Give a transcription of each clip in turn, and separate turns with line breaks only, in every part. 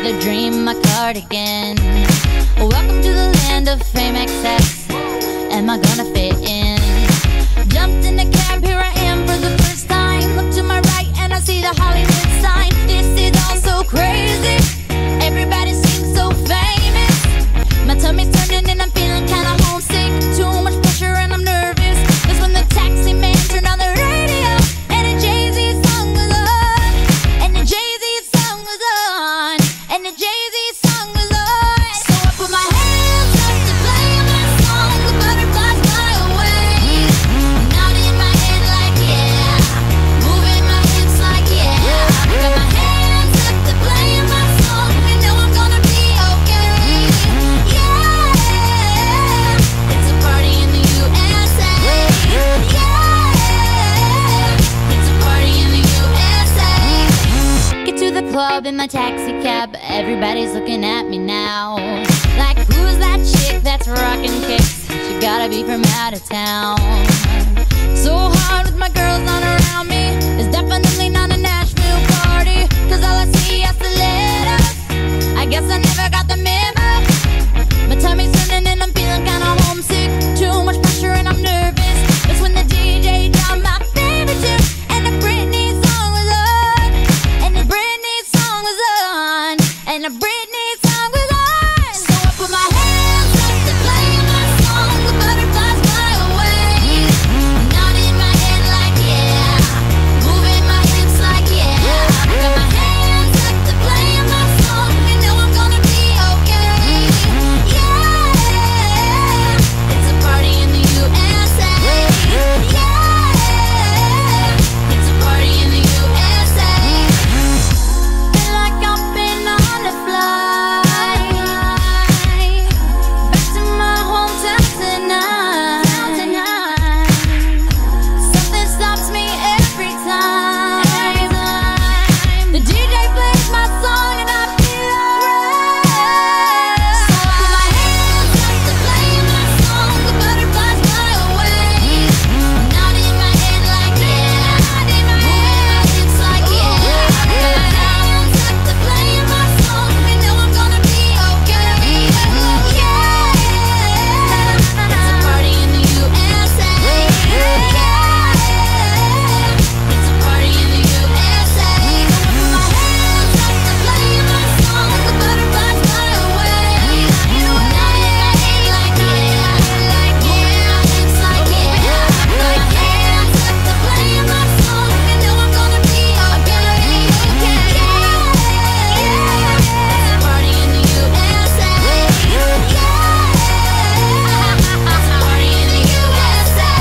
the dream, my cardigan. Welcome to the land of fame excess. Am I gonna fit in? Jumped in the cab, here I am for the first time. Look to my right and I see the Hollywood sign. This is all so crazy, everybody seems so famous. My tummy's turning and I'm feeling kinda homesick. Too much pressure and I'm nervous. That's when the taxi man turned on the radio and a Jay-Z song was on. And the Jay-Z song was on. And the Jay-Z song was on. So I put my hands up to play my song. The butterflies fly away. Nodding my head like yeah, moving my hips like yeah. Got my hands up to play my song. I know I'm gonna be okay. Yeah, it's a party in the USA. Yeah, it's a party in the USA. Get to the club in my taxi cab. Everybody's looking at me now. Like, who's that chick that's rocking kicks? She gotta be from out of town. So hard with my girls on around me. It's definitely not a Nashville party, cause all I see are stilettos. I guess I never got the memo. My tummy's turning and I'm feeling kinda homesick. Too much pressure and I'm nervous. That's when the DJ dropped my favorite tune. And the Britney song was on. And the Britney song was on. And the Britney song was on. So I put my hands up to play my song. The butterflies fly away. Nodding my head like yeah, moving my hips like yeah. Got my hands up to play my song. I know I'm gonna be okay. Yeah, it's a party in the USA. Yeah, it's a party in the USA. Feel like I've been on a flight back to my hometown tonight. Something stops me every time. The DJ plays my song and I feel alright. So I put my hands up to play my song. The butterflies fly away. Nodding my head like yeah, moving my hips like yeah. Got my hands up to play my song. I know I'm gonna be okay. Yeah, it's a party in the USA. Yeah, it's a party in the USA. I put my hands up to play my song. The butterflies fly away. Nodding my head like yeah, moving my hips like yeah. Got my hands up to play my song. I know I'm gonna be okay. Yeah, it's a party in the USA. Yeah, it's a party in the USA.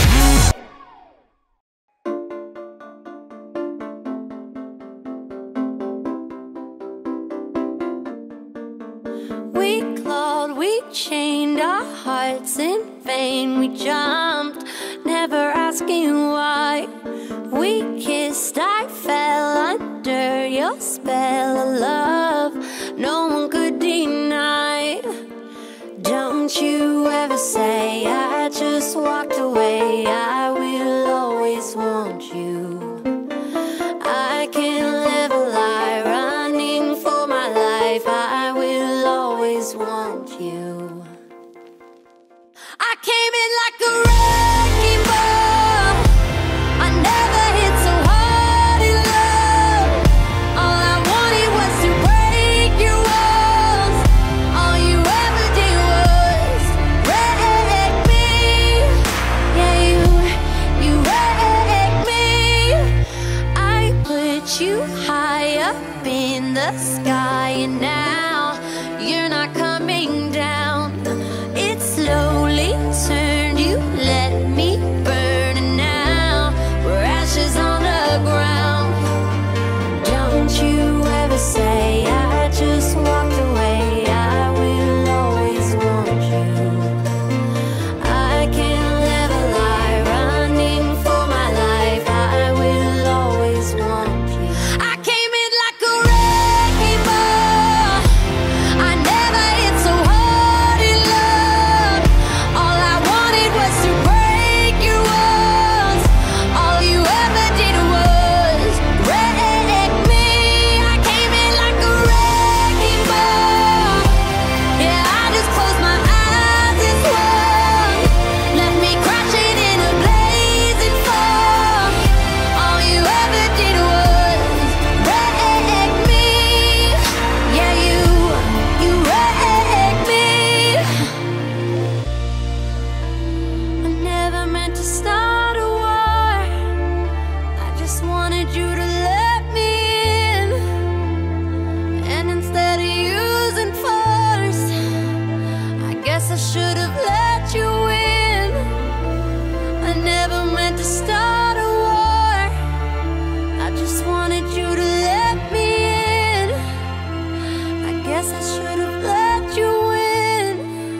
We clawed, we chained our hearts in vain. We jumped, never asking why. We kissed, I fell under your spell of love. No one could deny. Don't you ever say I just walked away. I will always want you. I can't live a lie, running for my life. I will always want you. I came in like a wrecking ball. I never hit so hard in love. All I wanted was to break your walls. All you ever did was wreck me. Yeah, you wrecked me. I put you high up in the sky, and now you're not coming down. It's slowly turning should have let you in. I never meant to start a war. I just wanted you to let me in. I guess I should have let you in.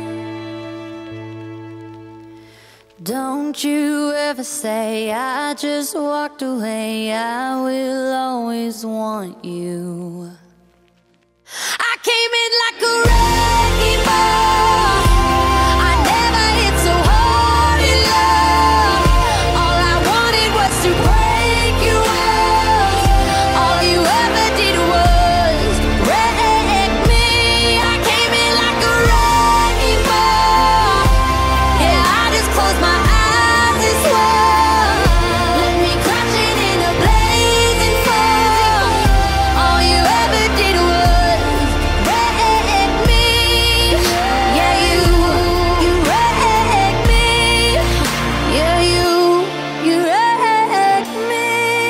Don't you ever say I just walked away. I will always want you. I came in like a wrecking ball. I never hit so hard in love. All I wanted was to break you off. All you ever did was wreck me. I came in like a wrecking ball. Yeah, I just closed my eyes and swore. Let me crashing in a blazing fall. All you ever did was wreck me. Yeah, you wrecked me. Yeah, you wrecked me.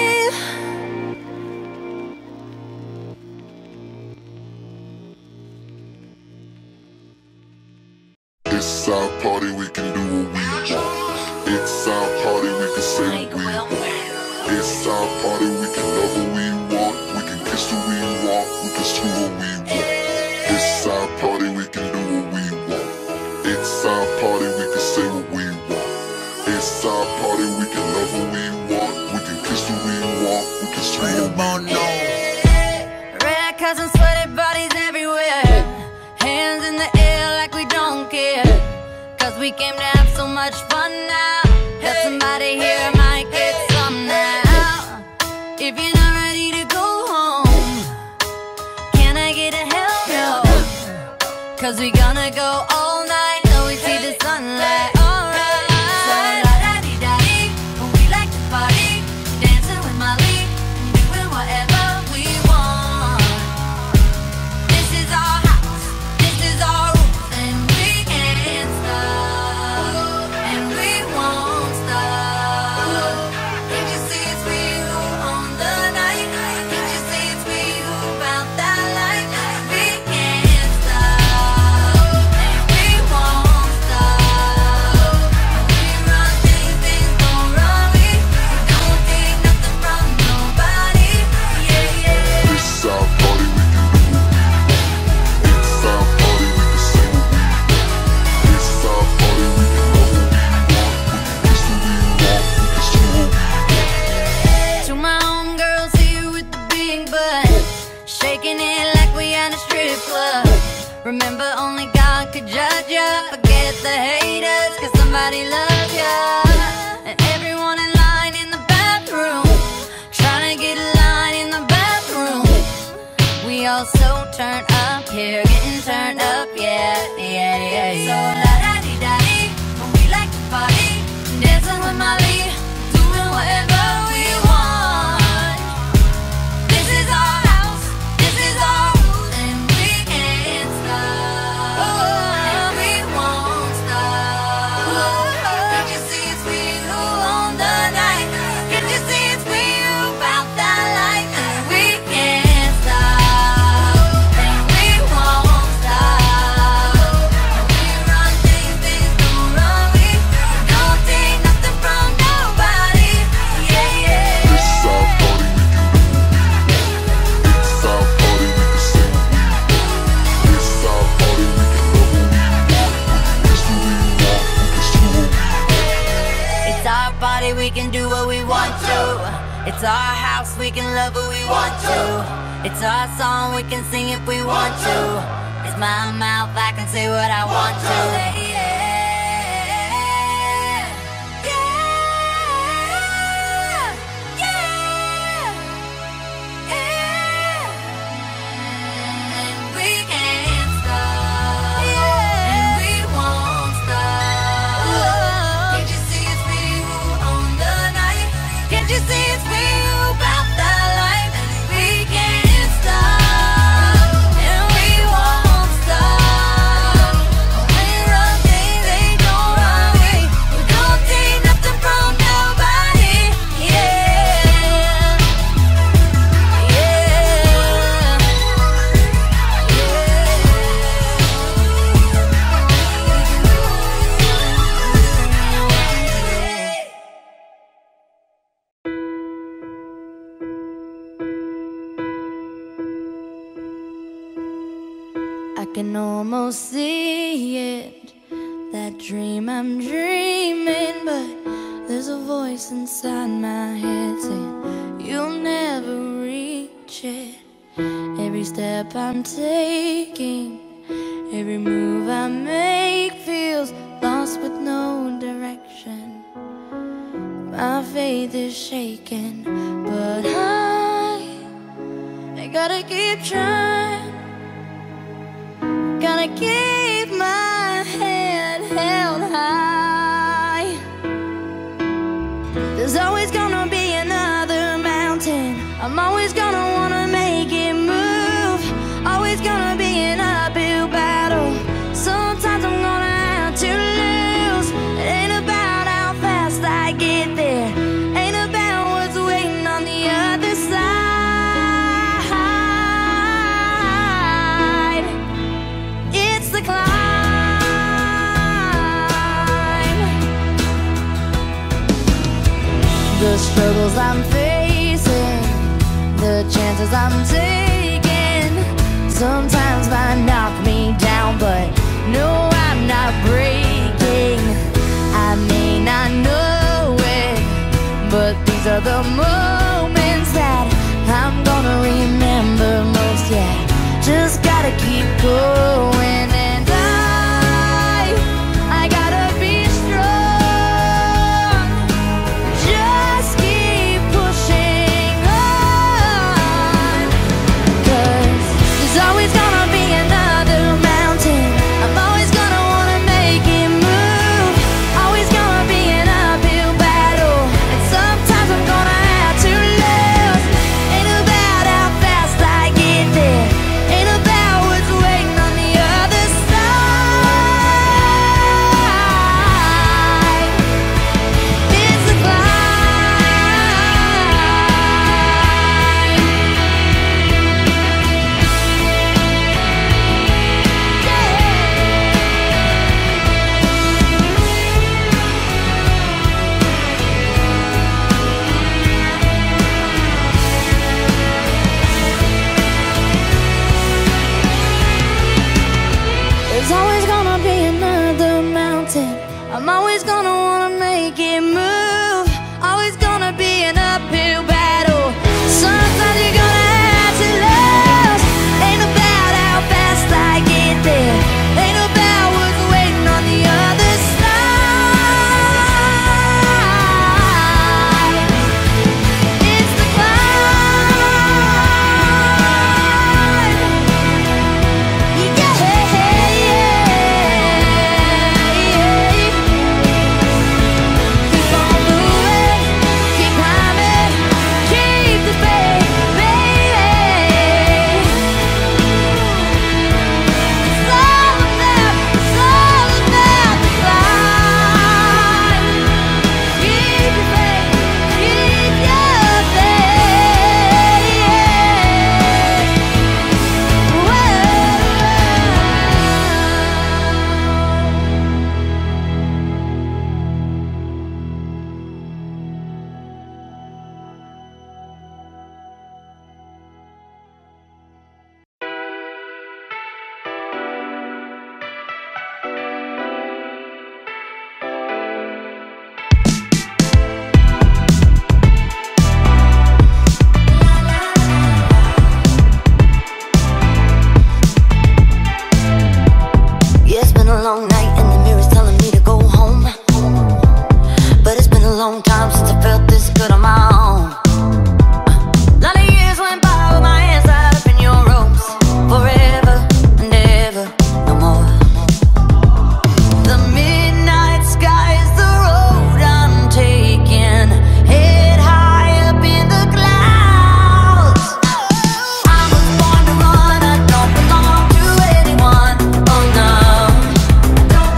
It's our party, we can do what we want. It's our party, we can say what we want. It's our party, we can love what we want. We can kiss who we want, we can screw what we want. It's our party, we can do what we want. It's our party, we can say what we want. It's our party, we can love what we want. We can kiss who we want, we can screw what we want.
Red cousins, sweaty bodies everywhere. Hands in the air like we don't care. Cause we came to have so much fun now. Help somebody here might get some now. If you're not ready to go home, can I get a hell no? Cause we gonna go all night till we see the sunlight. Alright. So la-da-dee-da-dee, we like to party. Dancing with Molly, doing whatever we want. This is our house, this is our rules, and we can't stop, and we won't stop. Can't you see it's we who own the night? Can't you see it's we who found that light? We can't stop, and we won't stop. We run things, things don't run me. We don't take nothing from nobody. Yeah, yeah.
It's our party, we can do what we want. It's our party, we can say what we want. It's our party, we can love what we want. We can kiss who we want, we can screw what we want.
To my homegirls here with the big butt, shaking it like we at a strip club. Remember, only God could judge ya. Forget the haters, cause somebody loves ya. And everyone in line in the bathroom, trying to get a line in the bathroom. We all so turned up here, getting turned up, yeah, yeah, yeah, yeah. So la-da-dee-da-dee, we like to party, dancing with Molly, doing whatever we want. This is our house, this is our rules, and we can't stop, and we won't stop. Can't you see it's we who own the night? Can't you see it's we who found that light? We can't stop, and we won't stop. We run things, things don't run me. We don't take nothing from nobody. Yeah, yeah.
It's our party, we can do what we want. It's our party, we can say what we want. It's our party, we can love what we want. We can kiss who we want, we can screw what we want.
It's our party, we can do what we want to. It's our house, we can love who we want to. It's our song, we can sing if we want to. It's my mouth, I can say what I want to. Yeah, yeah, yeah, yeah. And we can't stop, and we won't stop. Can't you see it's we who own the night? Can't you see it's we who found the light? We can't stop, and we won't stop. We run almost see it, that dream I'm dreaming, but there's a voice inside my head saying you'll never reach it. Every step I'm taking, every move I make feels lost with no direction. My faith is shaking, but I gotta keep trying. Gotta keep my head held high. There's always gonna be another mountain. I'm always gonna wanna make it move. Always gonna be an uphill battle. Sometimes I'm gonna have to lose. It ain't about how fast I get there, ain't about what's waiting on the other side. It's the climb. The struggles I'm facing, the chances I'm taking, sometimes might knock me down, but no, I'm not breaking. I may not know it, but these are the moments that I'm gonna remember most. Yeah, just gotta keep going, and I gotta be strong. Just keep pushing on, 'cause there's always gonna be another mountain. I'm always gonna wanna make it move. Always gonna be an uphill battle, and sometimes I'm gonna have to lose. Ain't about how fast I get there, ain't about what's waiting on the other side. It's the There's always gonna be another mountain. I'm always gonna wanna make it move. Always gonna be an uphill battle. Sometimes you're gonna have to lose. Ain't about how fast I get there, ain't about what's waiting on the other side. It's the climb. Yeah. Keep on moving, keep climbing, keep the faith, baby. It's all about the climb. Keep your faith, keep your faith. Whoa. Yeah, it's been a long night and the mirror's telling me to go home, but it's been a long time since I felt this good on my own. Lot of years went by with my hands tied up in your ropes, forever and ever, no more. The midnight sky is the road I'm taking, head high up in the clouds. I was born to run, I don't belong to anyone. Oh no,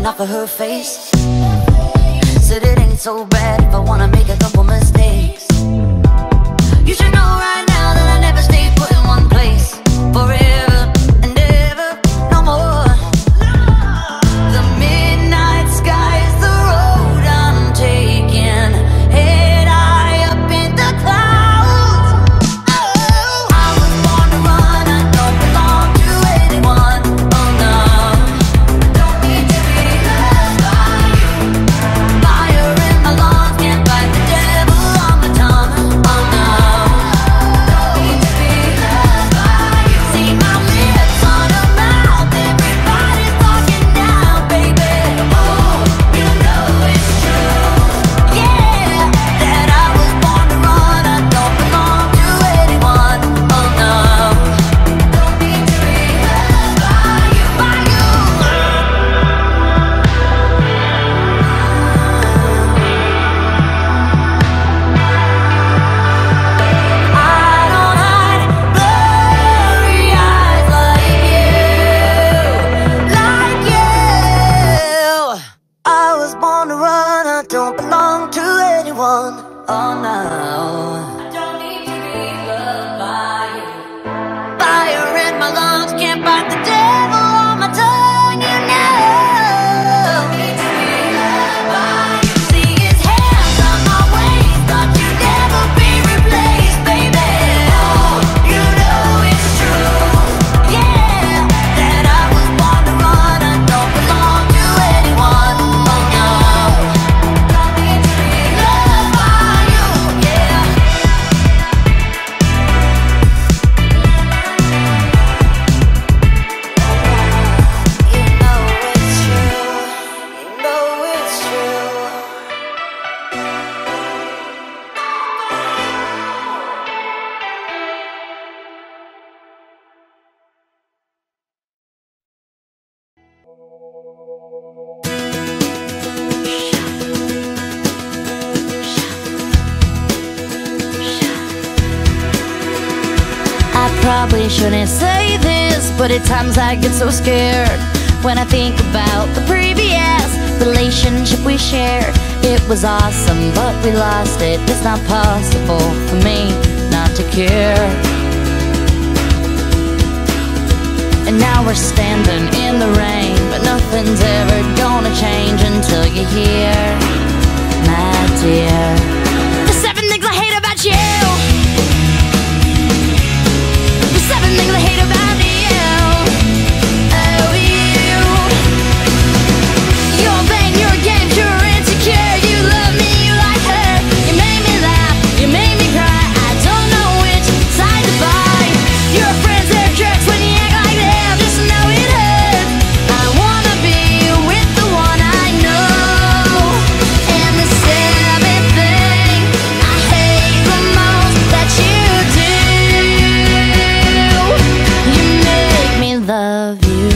looking off of her face. Said it ain't so bad if I wanna make a couple mistakes. You should know right now that I never stay put in one place forever and ever, no more. The midnight sky is the road I'm taking, head high up in the clouds. Oh, I was born to run, I don't belong to anyone. Oh no, I don't need to be loved by you. Fire in my lungs, can't fight the devil on my tongue. Oh no, don't need to be loved by you. See my lips on a mouth, everybody's talking now, baby. Oh, you know it's true, yeah, that I was born to run, I don't belong to anyone. Oh no, don't need to be loved by you, by you. I don't hide blurry eyes like you. I was born to run, I don't belong to anyone. Oh no, I don't need to be loved by you. Fire in my lungs, can't fight the devil on my tongue, you know. Don't need to be loved by you. See his hands on my waist, thought you'd never be replaced, baby. Oh, you know it's true, yeah, that I was born to run, I don't belong to anyone. Oh no, don't need to be loved by you, yeah. You know it's true, you know it's true.
I probably shouldn't say this, but at times I get so scared when I think about the previous relationship we shared. It was awesome, but we lost it. It's not possible for me not to care. And now we're standing in the rain, but nothing's ever gonna change until you're here, my dear. The 7 things I hate about you. The 7 things I hate about you. Oh, you. You're vain, you're games, you're insecure. You love me, you like her. You made me laugh, you made me cry. I don't know which side to buy. Your friends, they're jerks when you act like them. Just know it hurts. I wanna be with the one I know. And the 7th thing I hate the most that you do, you make me love you.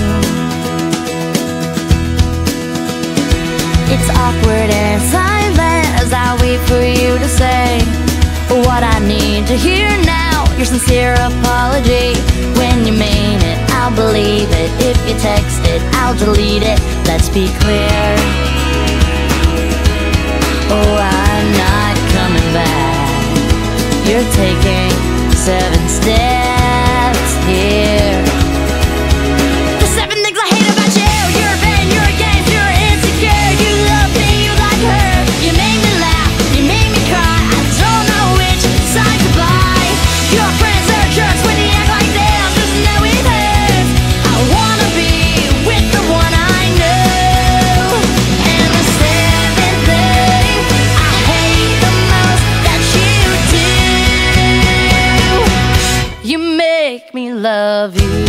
It's awkward and silent as I wait for you to say what I need to hear now. Your sincere apology. When you mean it, I'll believe it. If you text it, I'll delete it. Let's be clear. Oh, I'm not coming back. You're taking 7 steps here. The 7 things I hate about you. You're vain, you're games, you're insecure. You love me, you like her. You made me laugh, you made me cry. I don't know which side to buy. Your friends are jerks when you act like them. Just know it hurts. I wanna be with the one I know. And the 7th thing I hate the most that you do, you make me love you.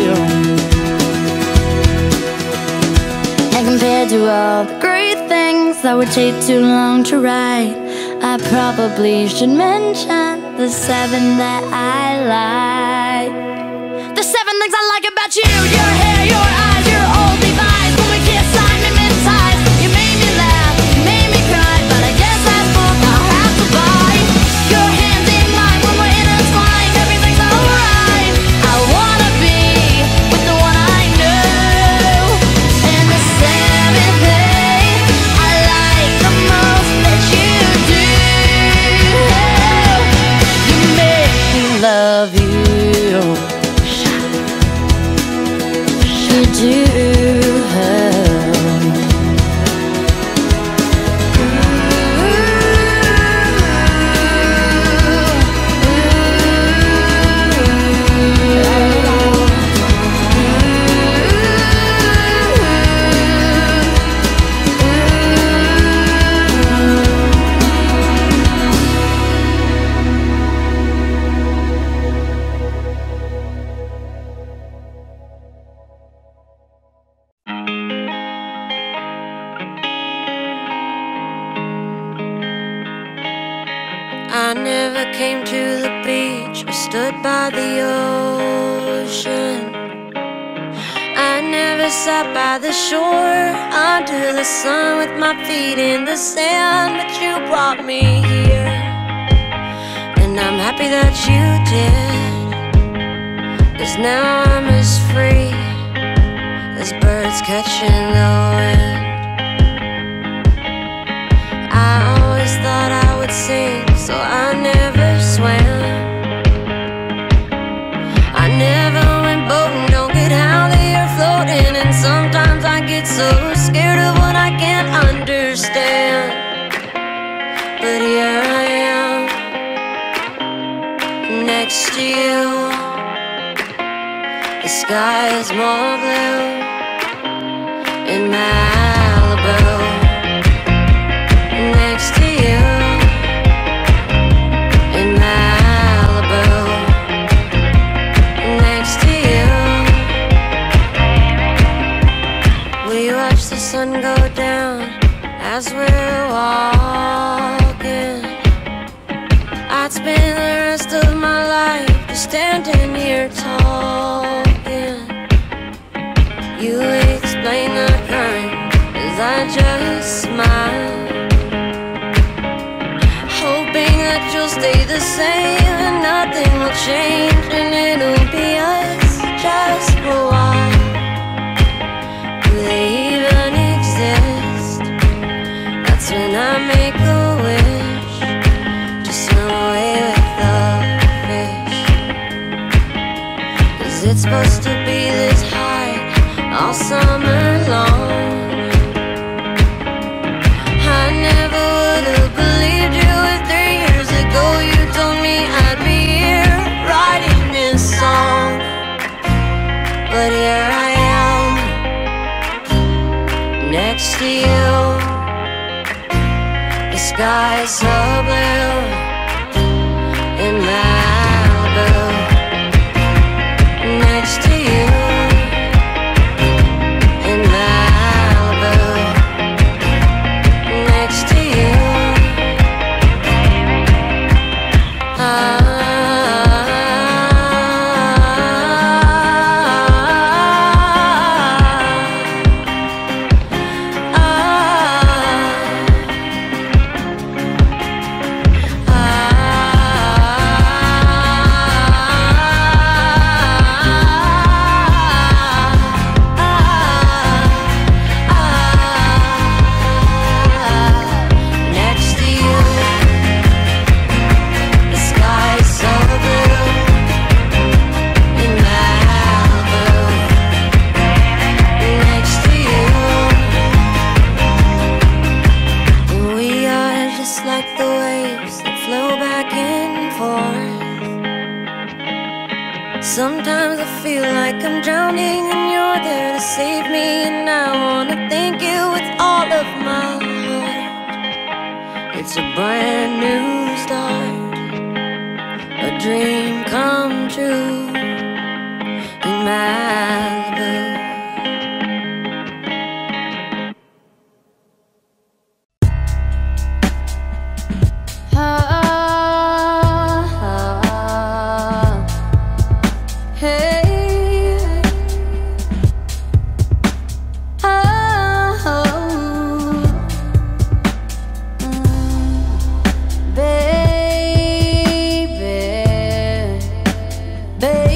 And compared to all the great things that would take too long to write, I probably should mention the 7 that I like. The 7 things I like about you. Your hair, your eyes, your old Levi's. When we kiss, I mimeticize. You made me laugh, you made me cry, but I guess that's book I'll have to buy. Your hands in mine when we're intertwined. Everything's alright. I wanna be with the one I know. And the 7th I never came to the beach or stood by the ocean. I never sat by the shore under the sun with my feet in the sand, but you brought me here, and I'm happy that you did, 'cause now I'm as free as birds catching the wind. I always thought I would sink, so I never swam. I never went boating, don't get how they are floating. And sometimes I get so scared of what I can't understand. But here I am, next to you. The sky is more blue in Malibu. Next to you in Malibu. Next to you. We watch the sun go down as we're walking. I'd spend the rest of my life just standing here talking. You explain the current as I just smile, hoping that you'll stay the same and nothing will change, and it'll be us just for a while. Do they even exist? That's when I make a wish to swim away with the fish, 'cause it's supposed to be this high all summer long. I never would have believed you if 3 years ago you told me I'd be here writing this song. But here I am, next to you. The sky's so blue in Malibu. Next to you in Malibu. Next to you. Sometimes I feel like I'm drowning and you're there to save me, and I wanna thank you with all of my heart. It's a brand new start, a dream come true in Malibu. Baby,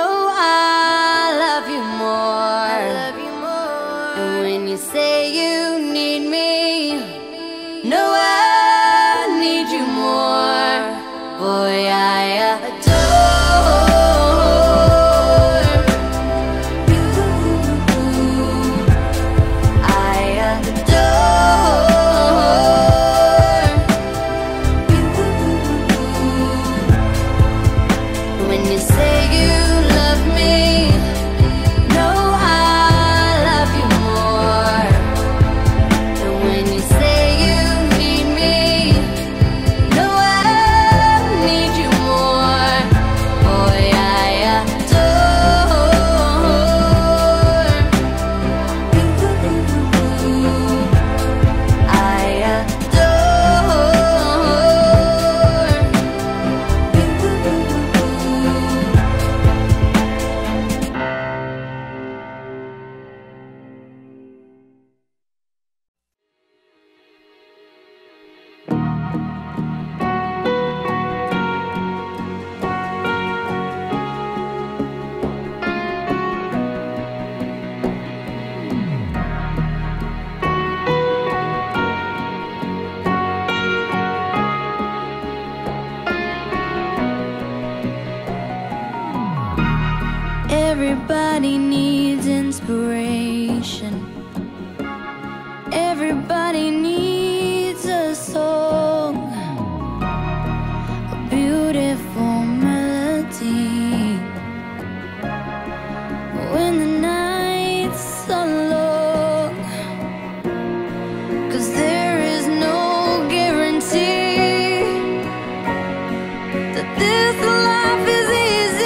know I love you more. And when you say you need me, no, I need you more. Boy, I adore you. I adore you. When you say you love me, no, I love you more. And when you say you need me, no, I need you more. Boy, I adore you. I Everybody needs inspiration. Everybody needs a song, a beautiful melody. When the nights are long, 'cause there is no guarantee that this life is easy.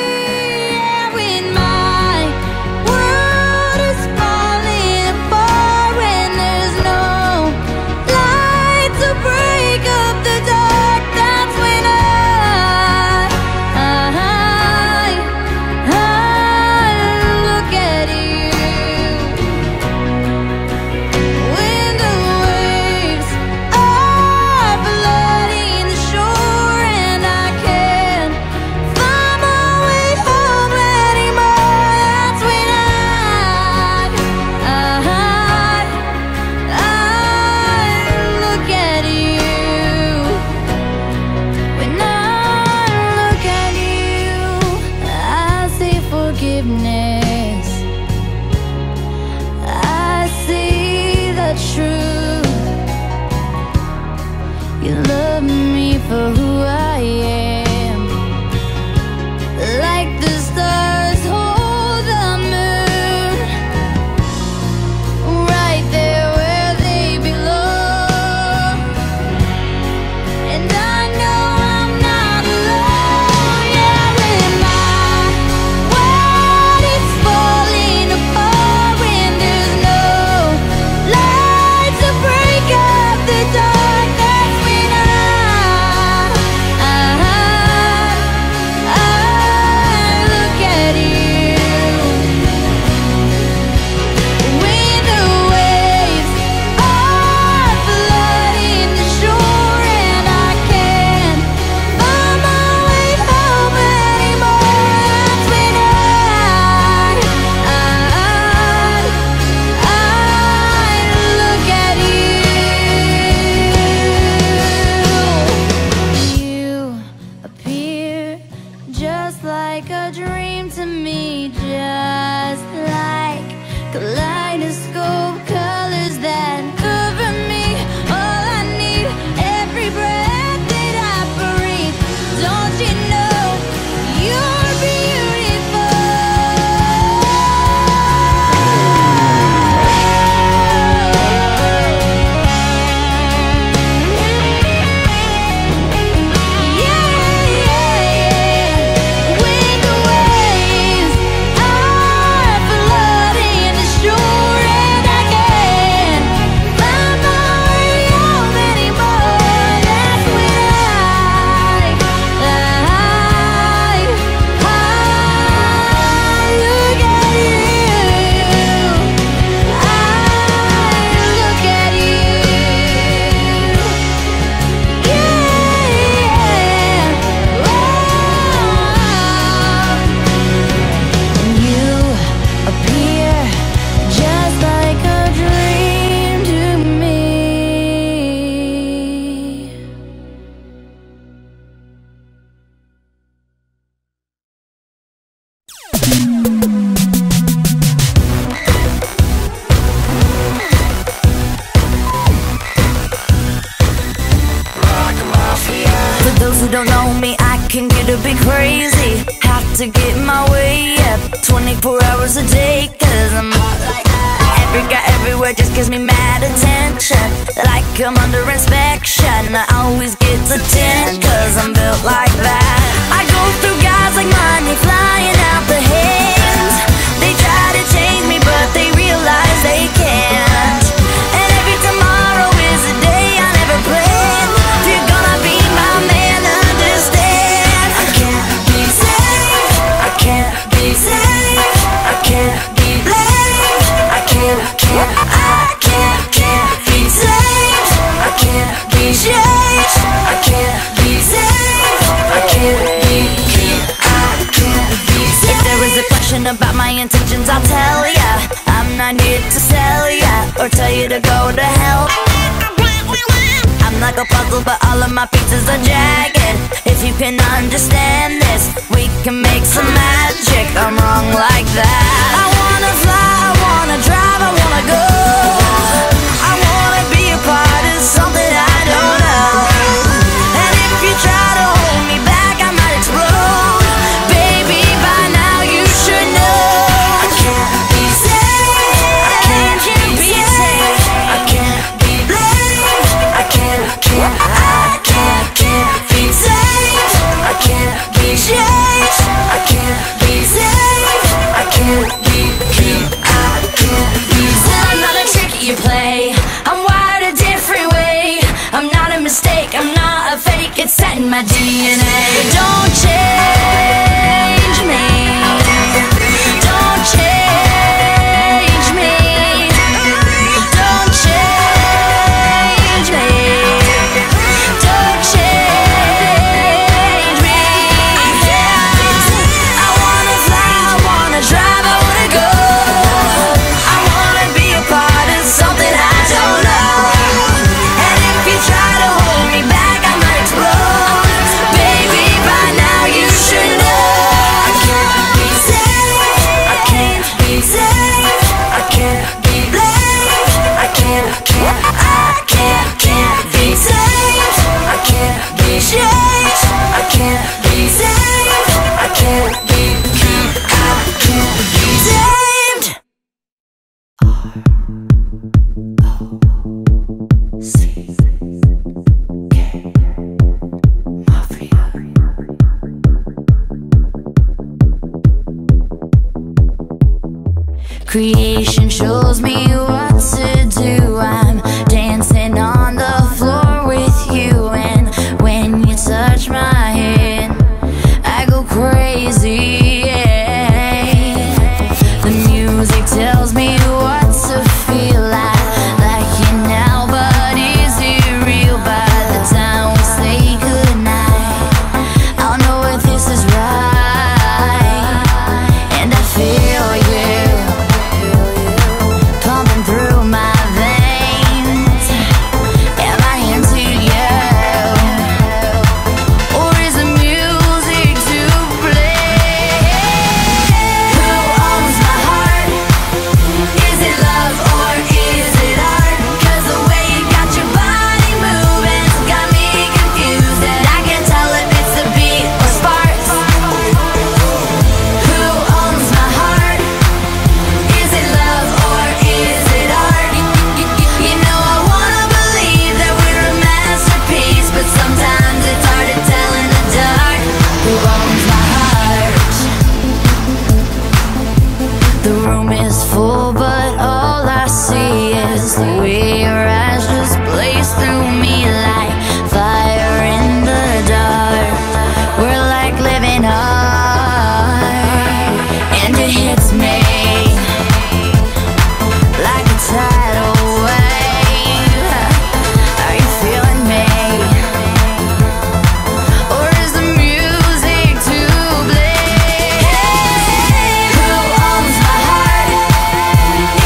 I see the truth. You love me for who I am, like the stars hold the moon, right there where they belong. And I know I'm not alone. Yeah, when my world is falling apart, when there's no light to break up the dark, that's when When the waves are flooding the shore to get my way up 24 hours a day, cause I'm hot like that. Every guy everywhere just gives me mad attention, like I'm under inspection. I always get the 10, cause I'm built like that. I go through guys like money flying out the hands. They try to change me but they realize they can't. And every tomorrow is a day I never planned. If you're gonna be my man, understand I can't be safe, I can't be safe, I can't be blamed, I can't be safe, I can't be changed, I can't be safe, I can't be safe. If there is a question about my intentions, I'll tell ya. I'm not here to sell ya or tell you to go to hell. I'm like a puzzle, but all of my pieces are jagged. If you can understand this, we can make some magic. I'm wrong like that. I wanna fly, I wanna drive, I wanna go. I wanna be a part of something I don't know. And if you try to hold me back, I might explode. Baby, by now you should know I can't be safe, I can't be safe, I can't be blamed, I can't be safe, I can't be changed, I can't be safe, I can't be safe. I'm not a trick you play, I'm wired a different way. I'm not a mistake, I'm not a fake, it's set in my DNA. Don't change me, don't change me, don't change me, don't change me. I wanna fly, I wanna drive, I wanna go. I wanna be a part of something I don't know. And if you try to hold me back, I might explode. Baby, by now you should know I can't be safe, I can't be safe, I can't be blamed, I can't be safe, I can't be changed, I can't be safe, I can't be saved. Creation shows me what to do. I'm dancing on the floor with you, and when you touch my hand, I go crazy. Yeah. The music tells me what to feel like you now, but is it real? By the time we say goodnight, I'll know if this is right. And I feel you pumping through my veins. Am I into you, or is the music to blame? Who owns my heart? Is it love or is it art? 'Cause the way you got your body moving's got me confused, and I can't tell if it's a beat or sparks. Who owns my heart? Is it love or is it art? You know I wanna believe that we're a masterpiece, but sometimes it's hard to tell in the dark. Who owns my heart? The room is full, but all I see is the way your eyes just blaze through me like fire in the dark. We're like living art, and it hits me like a tidal wave. Are you feeling me, or is the music to blame? Who owns my heart?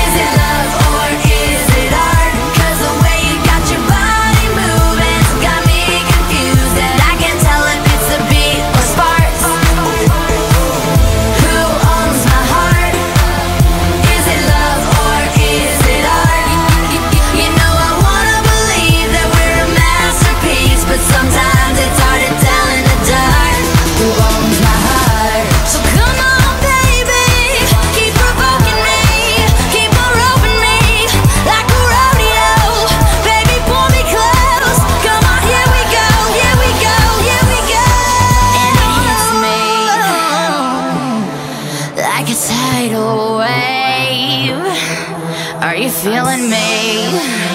tidal wave. Are you feeling me?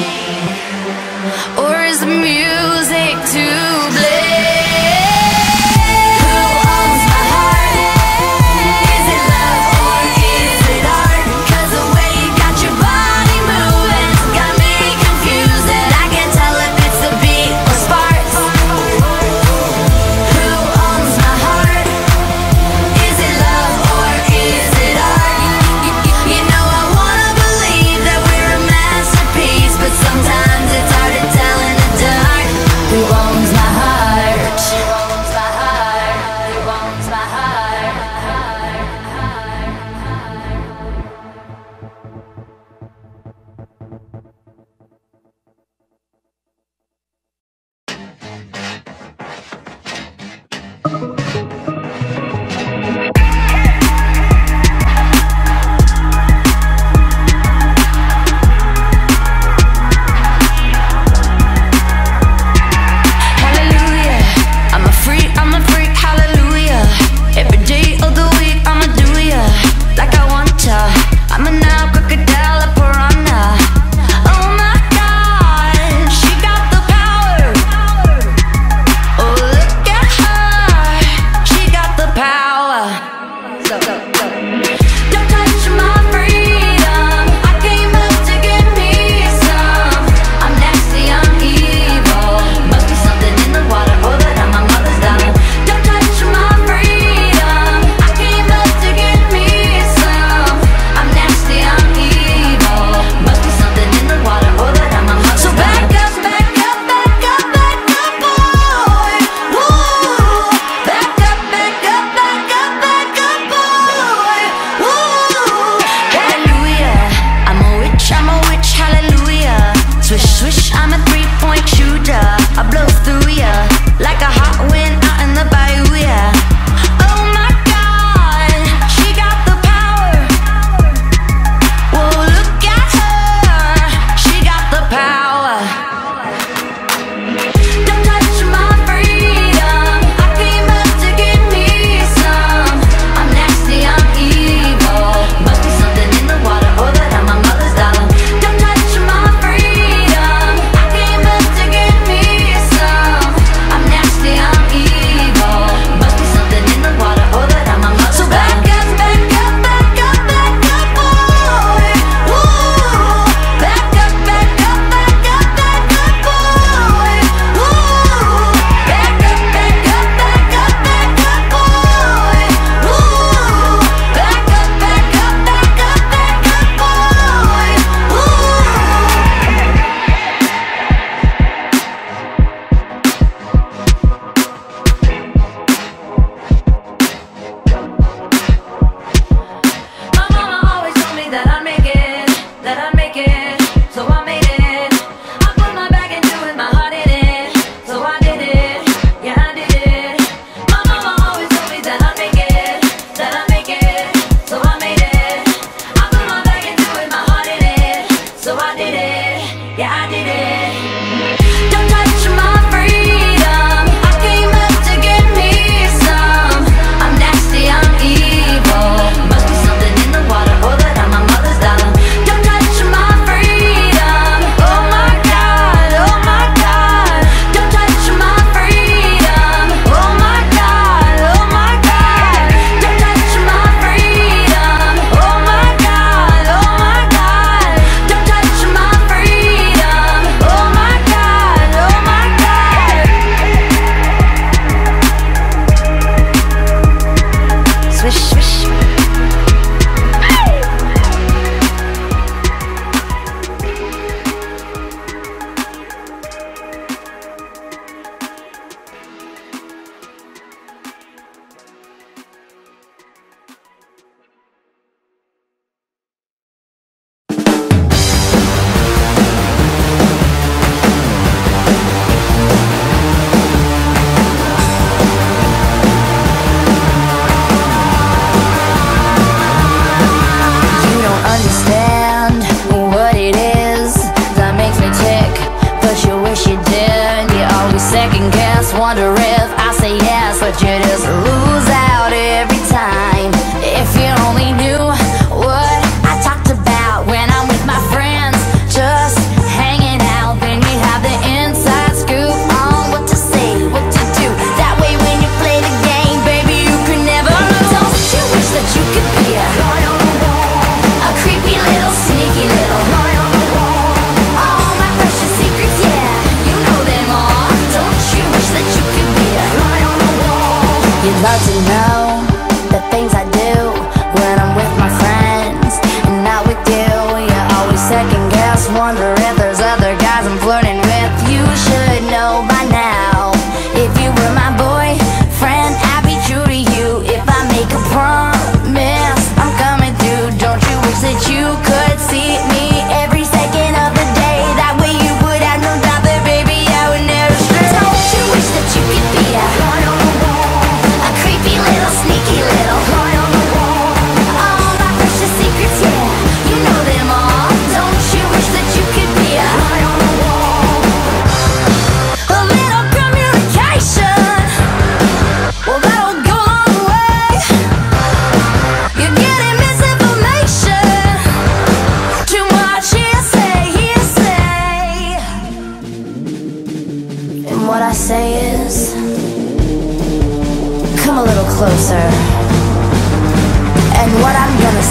Or is the music too blame? Sometimes it's hard to tell in the dark who owns my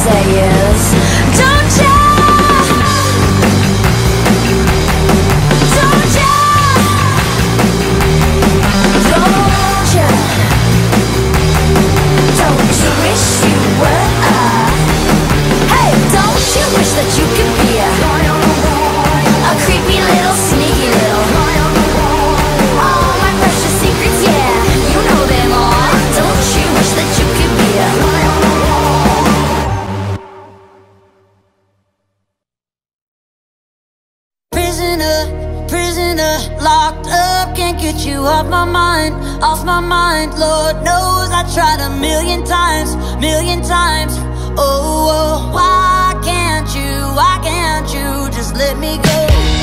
say is, don't you? Don't you? Don't you? Don't you wish you were? Hey, don't you wish that you could be a creepy little, sneaky little, all my precious secrets, yeah, you know them all. Don't you wish that you could be a prisoner, prisoner, locked up, can't get you off my mind, off my mind. Lord knows I tried a million times, million times. Oh, oh, why can't you just let me go?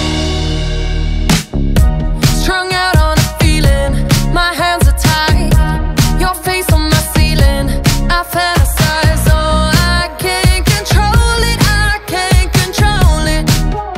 Strung out on a feeling, my hands are tied, your face on my ceiling, I fantasize, oh, I can't control it, I can't control it.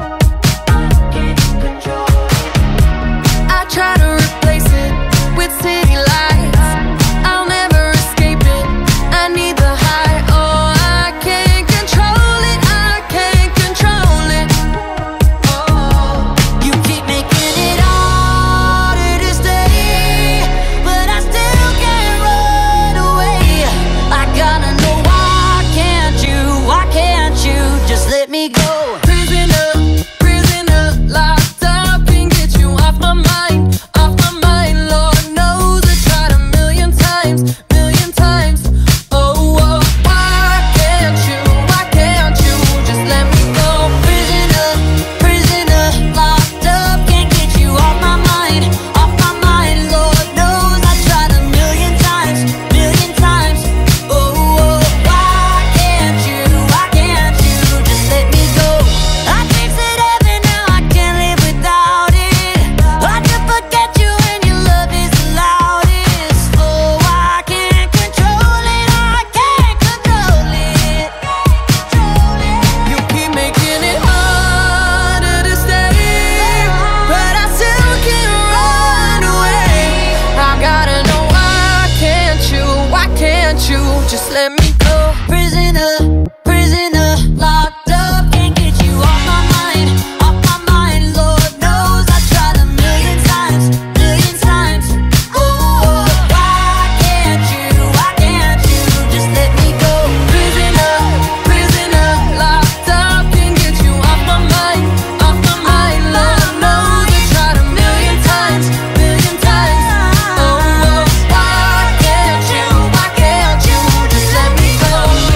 I try to replace it with city lights, I'll never escape it, I need the high, oh, I can't control it, I can't control it. Oh,
You keep making it harder to stay, but I still can't run away. I gotta know why can't you just let me go?
prisoner, prisoner, locked up, can't get you off my mind, off my mind. Lord knows I tried a million times, million times. Oh, oh, why can't you just let me go?
Prisoner, prisoner, locked up, can't get you off my mind, off my mind. Lord knows I tried a million times, million times. Oh, oh, why can't you just let me go? I tasted heaven, now I can't live without it. Hard to forget you when your love is the loudest. Oh, I can't control it, I can't control it.
You keep making it harder to stay, but I still can't run away. I gotta know why can't you just let me go?
Prisoner, prisoner, locked up, can't get you off my mind, off my mind. Lord knows I tried a million times, million times. Oh, why can't you just let me go?
Prisoner, prisoner, locked up, can't get you off my mind, off my mind. Lord knows I tried a million times, million times. Oh, why can't you just let me go?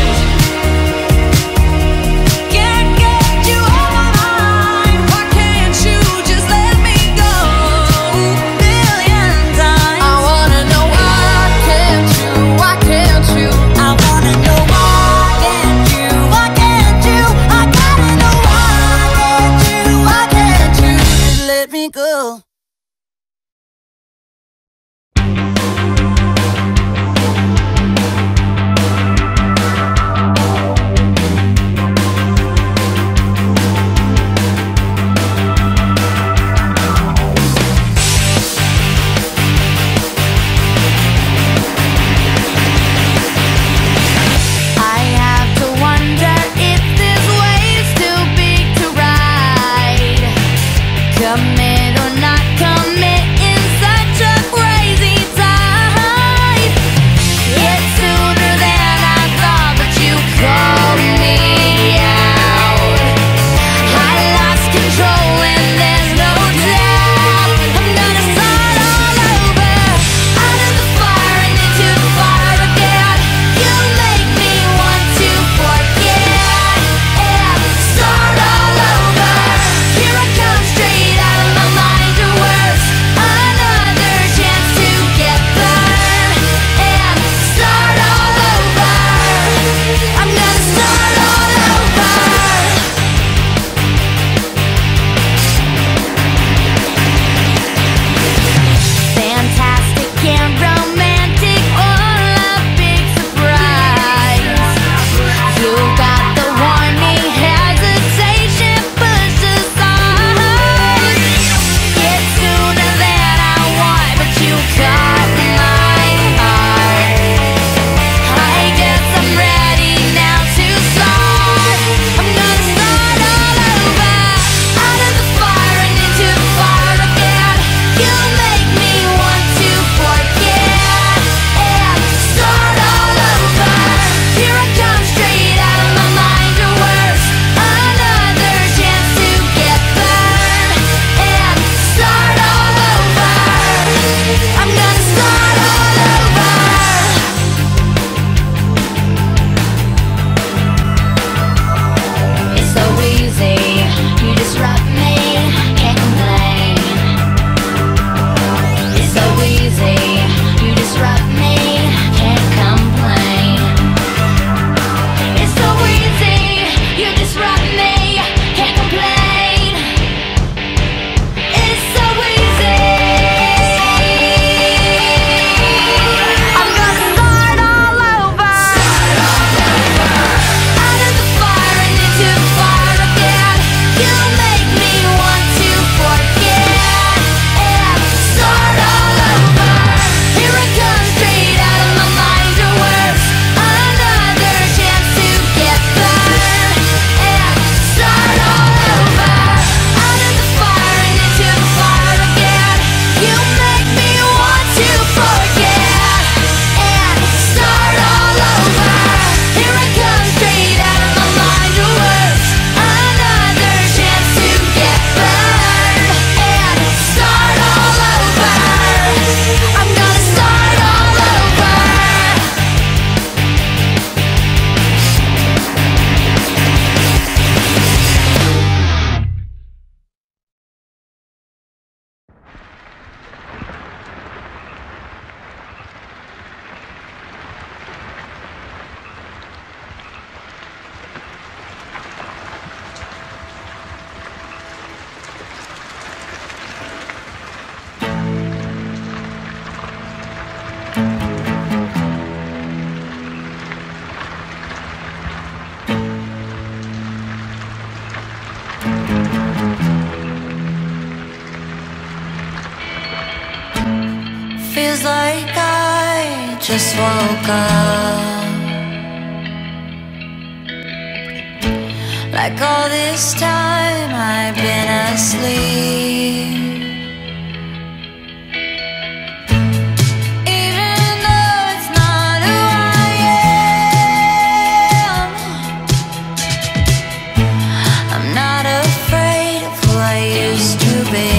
Can't get you off my mind,
Why can't you just let me go?
million times.
I wanna know why can't you?
I wanna know why can't you? I gotta know why can't you just let me go?
I have to wonder if this wave's too big to ride. Commit or not
just woke up. Like all this time I've been asleep. Even though it's not who I am, I'm not afraid of who I used to be.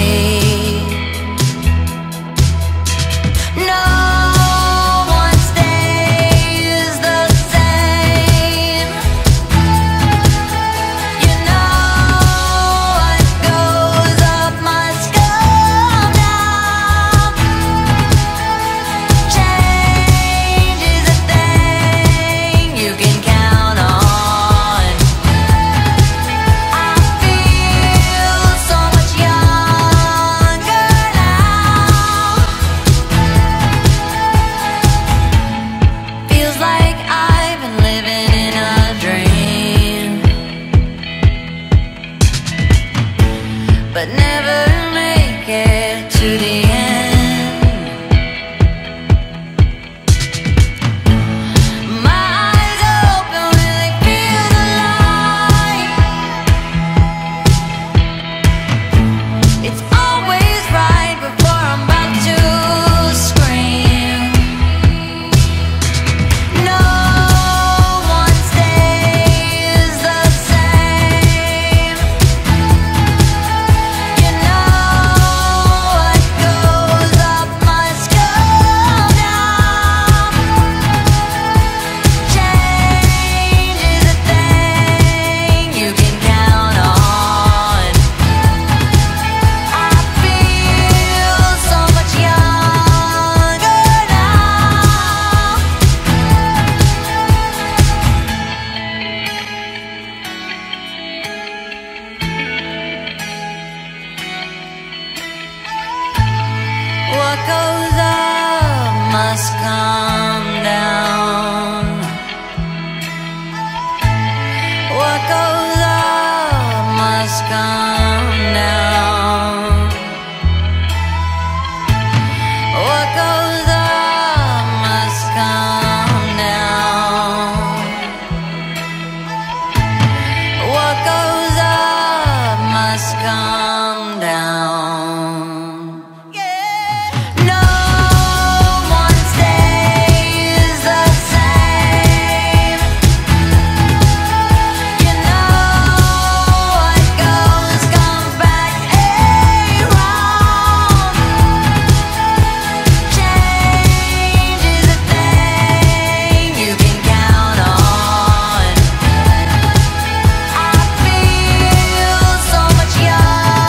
No one stays the same. You know what goes up must come down. Change is a thing you can count on. I feel so much younger now. Feels like I've been living in a dream, but never make it to the end. My eyes open when they feel the light. It's always right before I'm about to scream. No one stays the same. You know what goes up must come down. Change is a thing you can count on. I feel so much younger now. What goes up must come down. What goes up must come down. What goes up must come down. What goes up must come down. No one stays the same. You know what goes comes back around. Change is a thing you can count on. I feel so much younger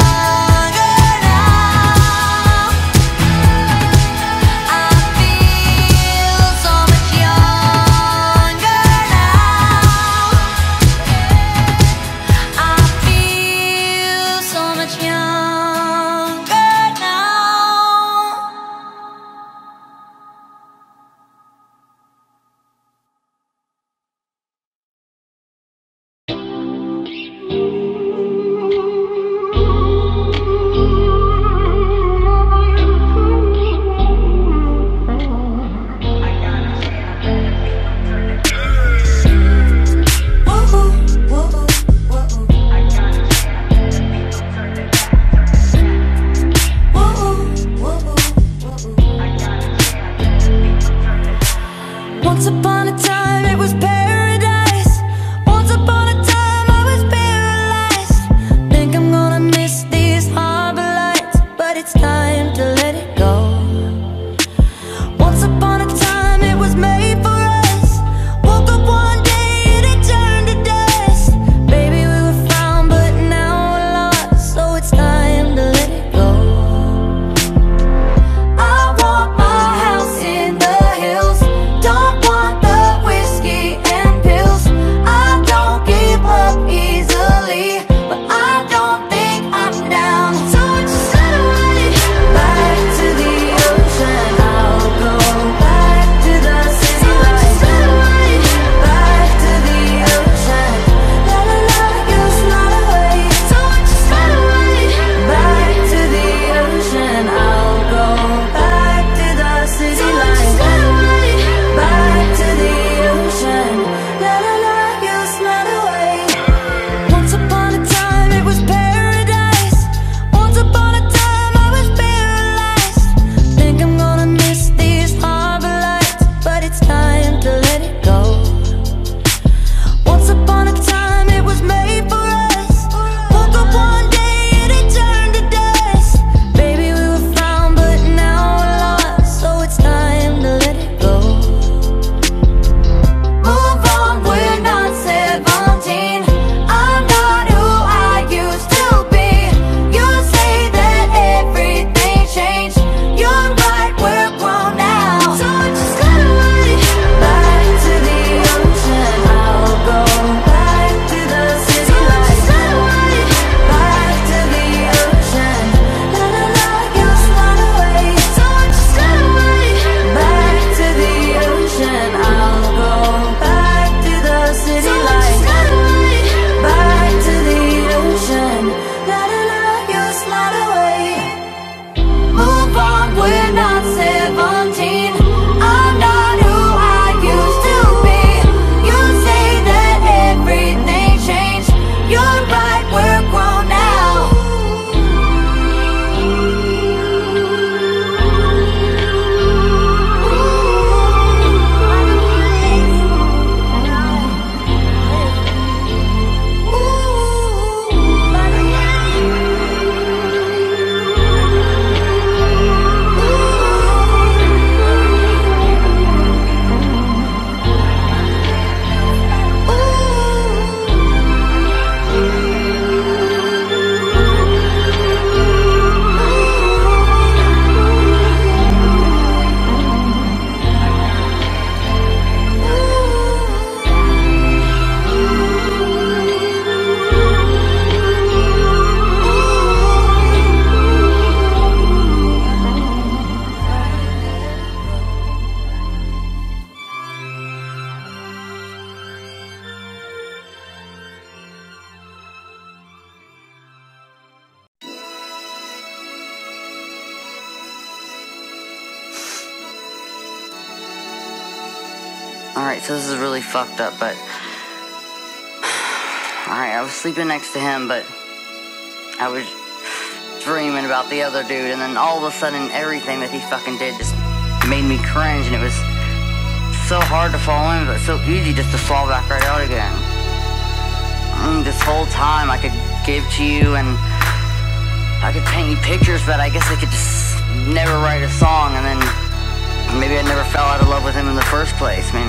Alright, so this is really fucked up, but... Alright, I was sleeping next to him, but... I was dreaming about the other dude, and then all of a sudden, everything that he fucking did just made me cringe, and it was so hard to fall in, but so easy just to fall back right out again. This whole time, I could give to you, and I could paint you pictures, but I guess I could just never write a song, and then maybe I never fell out of love with him in the first place. I mean,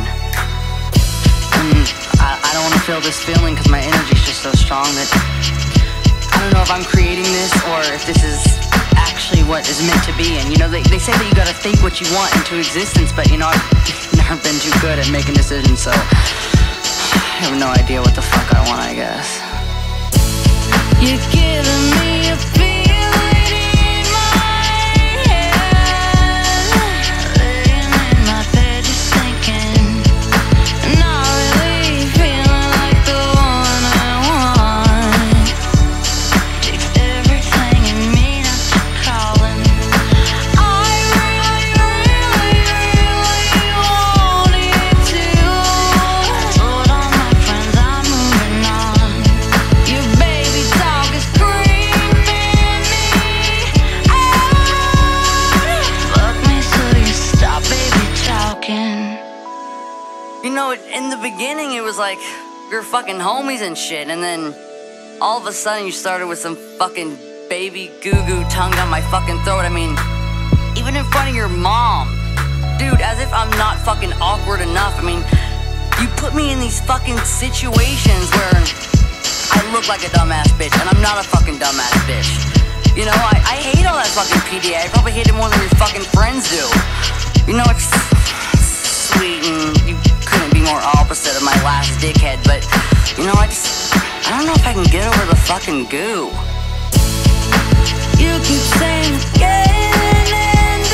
I don't want to feel this feeling because my energy's just so strong that I don't know if I'm creating this or if this is actually what is meant to be. And you know, they say that you gotta think what you want into existence, but you know, I've never been too good at making decisions, so I have no idea what the fuck I want, I guess.
You're giving me a feeling in my head, laying in my bed just thinking, not really feeling like the one I want. Takes everything in me not to calling. I really, really wanted to, but all my friends are moving on. Your baby talk is creeping me out. Fuck me so you stop baby talking.
You know, in the beginning it was like we were fucking homies and shit, and then all of a sudden you started with some fucking baby goo-goo tongue down my fucking throat. I mean, even in front of your mom. Dude, as if I'm not fucking awkward enough. I mean, you put me in these fucking situations where I look like a dumbass bitch, and I'm not a fucking dumbass bitch. You know, I hate all that fucking PDA. I probably hate it more than your fucking friends do. You know, it's sweet and you couldn't be more opposite of my last dickhead, but you know, I don't know if I can get over the fucking goo.
You keep saying again and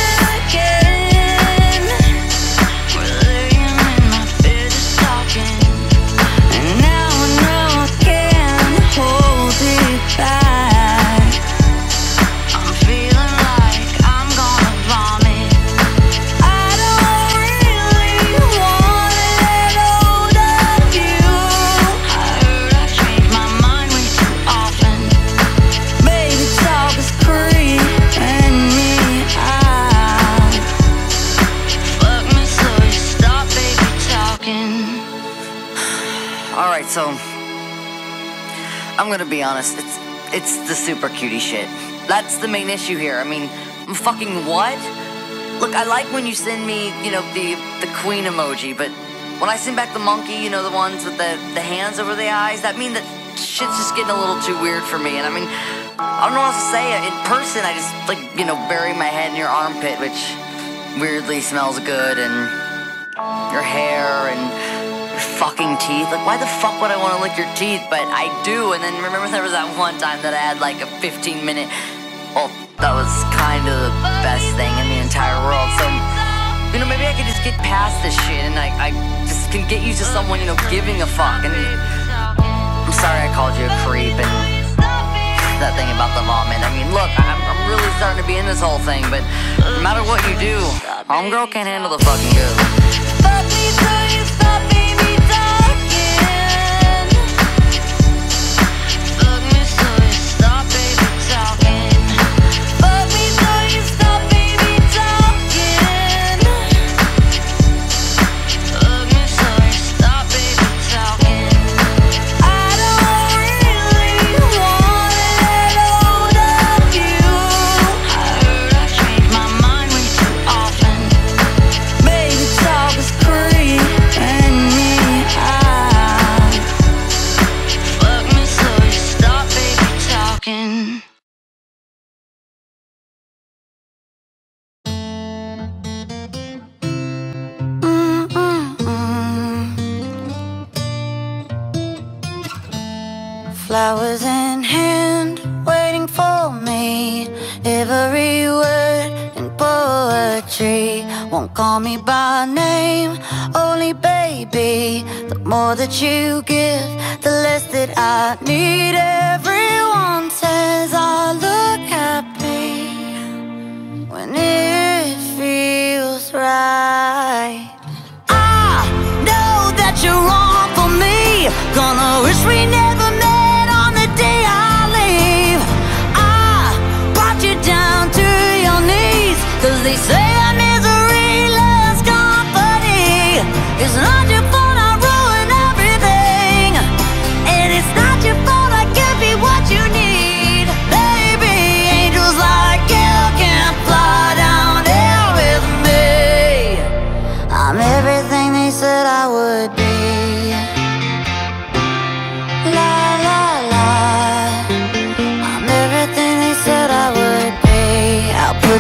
again, we're laying in my bed just talking, and now I know I can't hold it back. I'm feeling like I'm gonna vomit. I don't really want to let hold of you. I heard I change my mind way too often. Baby talk is creeping me out. Fuck me so you stop baby talking.
Alright, so I'm gonna be honest, it's the super cutie shit. That's the main issue here. I mean, fucking what? Look, I like when you send me, you know, the queen emoji, but when I send back the monkey, you know, the ones with the hands over the eyes, that means that shit's just getting a little too weird for me. And I mean, I don't know what else to say. In person, I just, like, you know, bury my head in your armpit, which weirdly smells good, and your hair, and your fucking teeth. Like, why the fuck would I want to lick your teeth? But I do. And then remember there was that one time that I had like a 15-minute, well, that was kind of the best thing in the entire world. So, you know, maybe I could just get past this shit, and I just can get used to someone, you know, giving a fuck. And I'm sorry I called you a creep and that thing about the vomit. I mean, look, I'm really starting to be in this whole thing, but no matter what you do, homegirl can't handle the fucking goo.
Fuck me so you stop baby talking. Fuck me so you stop baby talking. Fuck me so you stop baby talking. Fuck me so you stop baby talking. I don't really want to let hold of you. I heard I change my mind way too often. Baby talk is creeping me out. Fuck me so you stop baby talking. Flowers in hand, waiting for me. Every word in poetry. Won't call me by name, only baby. The more that you give, the less that I need. Everyone says I look happy when it feels right. I know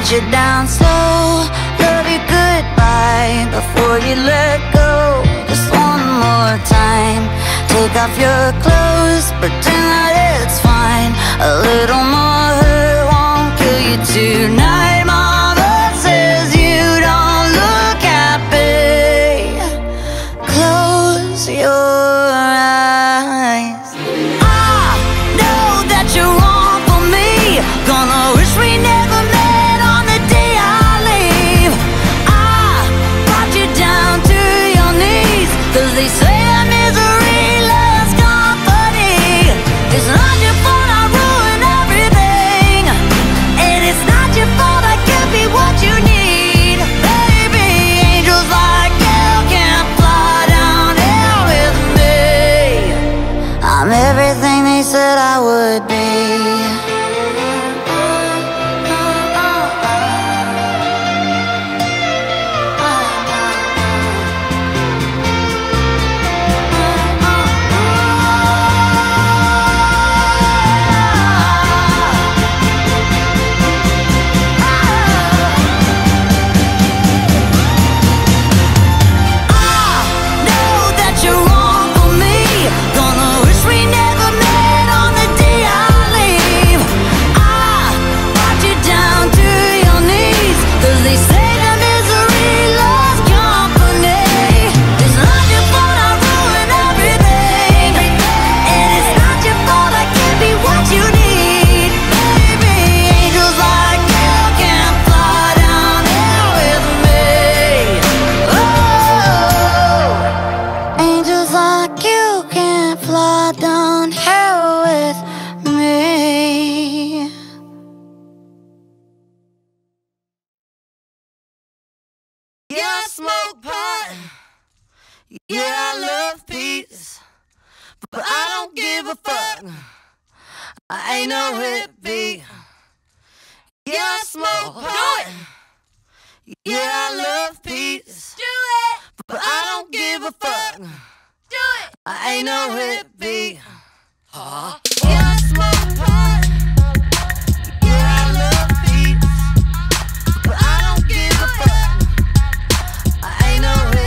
put you down slow, love you goodbye before you let go. Just one more time, take off your clothes, pretend that it's fine. A little more hurt won't kill you tonight. Mama says you don't look happy. Close your eyes. I know that you're wrong for me. Gonna wish we never met on the day I leave. I brought you down to your knees, 'cause they say that misery loves company. It's not your fault I ruined everything, and it's not your fault I can't be what you need. Baby, angels like you can't fly down here with me. I'm everything they said I would be. Yeah, I love peace, but I don't give a fuck. I ain't no hippie. Yeah, I smoke pot. Yeah, I love peace. Do it. But I don't give a fuck. Do it. I ain't no hippie. Yeah, I smoke pot. Yeah, I love peace, but I don't give a fuck. I ain't no hippie.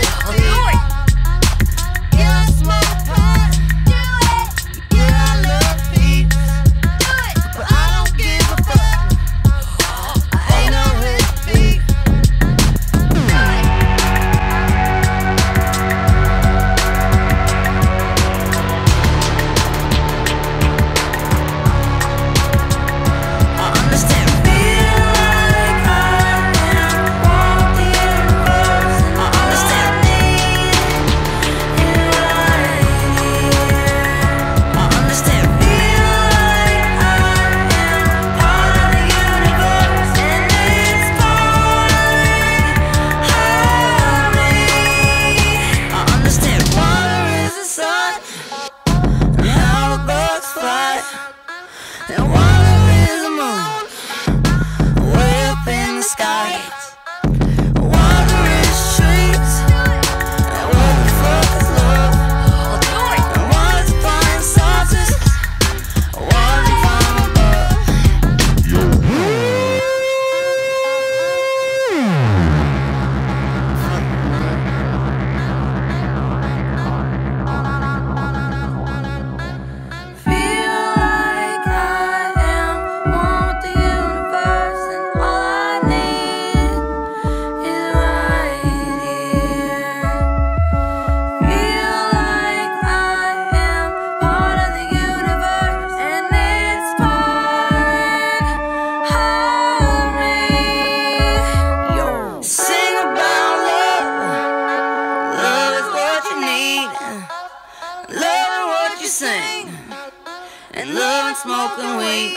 Smoking weed,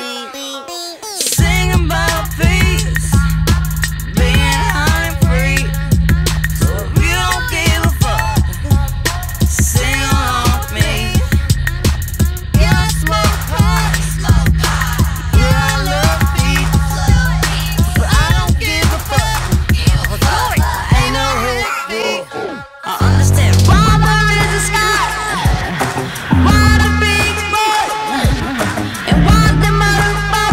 sing about peace, being high and free. So if you don't give a fuck, sing along with me. Yeah, I smoke pot, yeah, I love peace, but I don't give a fuck. I ain't no hippie. I understand why the bird is the sky, why the big boy, and why the motherfucker.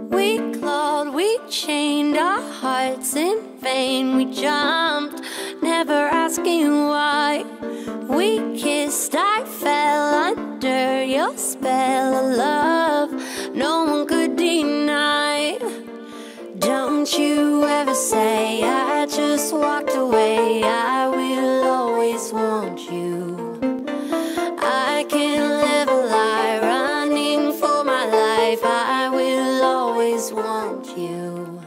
We clawed, we chained our hearts in vain. We jumped, never asking why. We kissed, I fell under your spell of love no one could deny. Don't you ever say I just walked away. I will always want you. I can't live a lie, running for my life. I will always want you.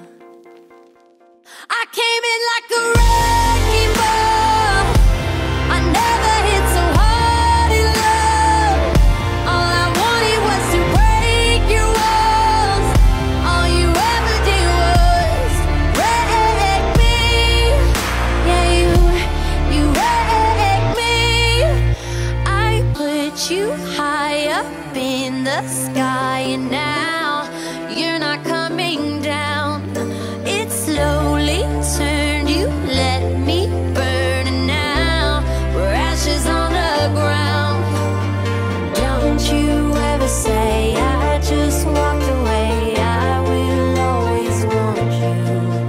I came in like a wrecking ball. I never hit so hard in love. All I wanted was to break your walls. All you ever did was wreck me. Yeah, you wrecked me. I put you high up in the sky, and now you're not coming down. It slowly turned, you let me burn, and now we're ashes on the ground. Don't you ever say I just walked away. I will always want you.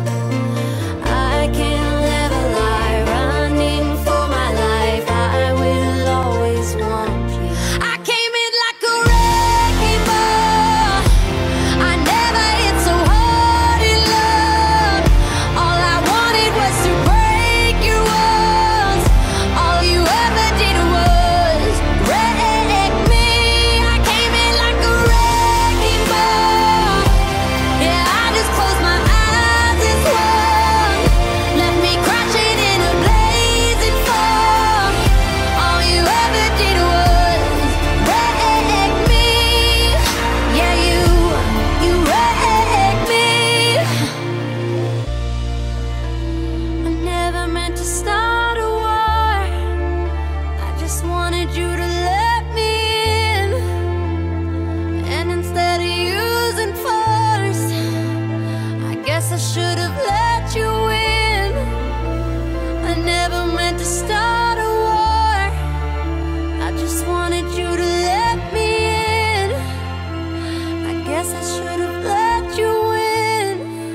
I can't live a lie, running for my life. I will always want you. I came in like a wrecking ball. I never hit so hard in love. All I wanted was to break your walls. All you ever did was wreck me. I came in like a wrecking ball. Yeah, I just closed my eyes and swung. Left me crashing in a blazing fall. All you ever did was wreck me. Yeah, you wrecked me. I never meant to start a war. I just wanted you to let me in. And instead of using force, I guess I should have let you in. I never meant to start a war. I just wanted you to let me in. I guess I should have let you in.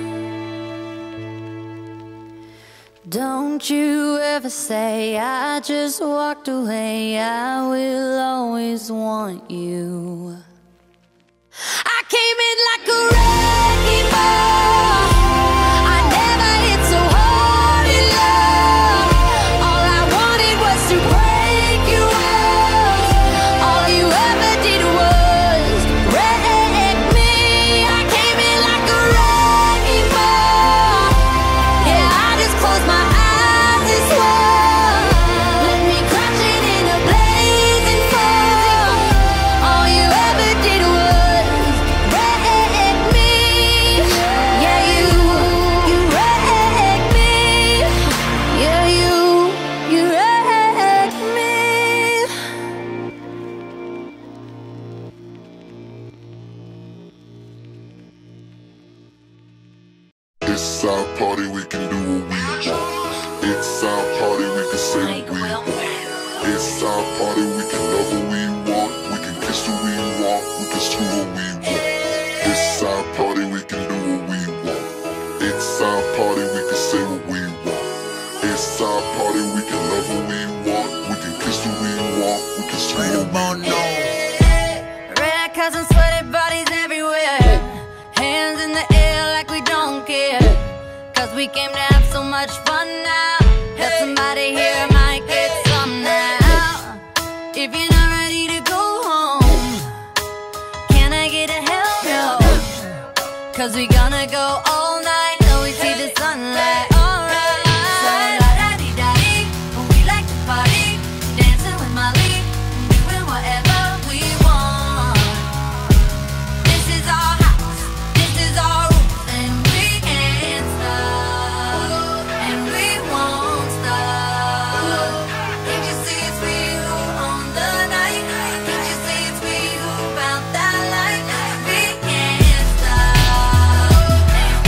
Don't you ever say I just walked away. I will always want you. I came in like a wrecking ball. I never hit so hard in love. All I wanted was to break your walls. All you ever did was wreck me. I came in like a wrecking ball. Yeah, I just closed my eyes and swung. Let me crashing in a blazing fall. All you ever did was wreck me. Yeah, you wrecked me. Yeah, you wrecked me.
It's our party, we can do what we want. It's our party, we can say what we want. It's our party, we can love what we want. We can kiss who we want, we can screw what we want. It's our party, we can do what we want. It's our party, we can say what we want. It's our party, we can love what we want. We can kiss who we want, we can screw what we want.
Red cousins, sweaty bodies everywhere. Hands in the air like we don't care. Cause we came to have so much fun now. Help somebody here might get some now. If you're not ready to go home, can I get a hell no? Cause we gonna go all night till we see the sunlight. Alright. So la-da-dee-da-dee, we like to party. Dancing with Molly, doing whatever we want. This is our house, this is our rules, and we can't stop, and we won't stop. Can't you see it's we who own the night? Can't you see it's we who found that light? We can't stop, and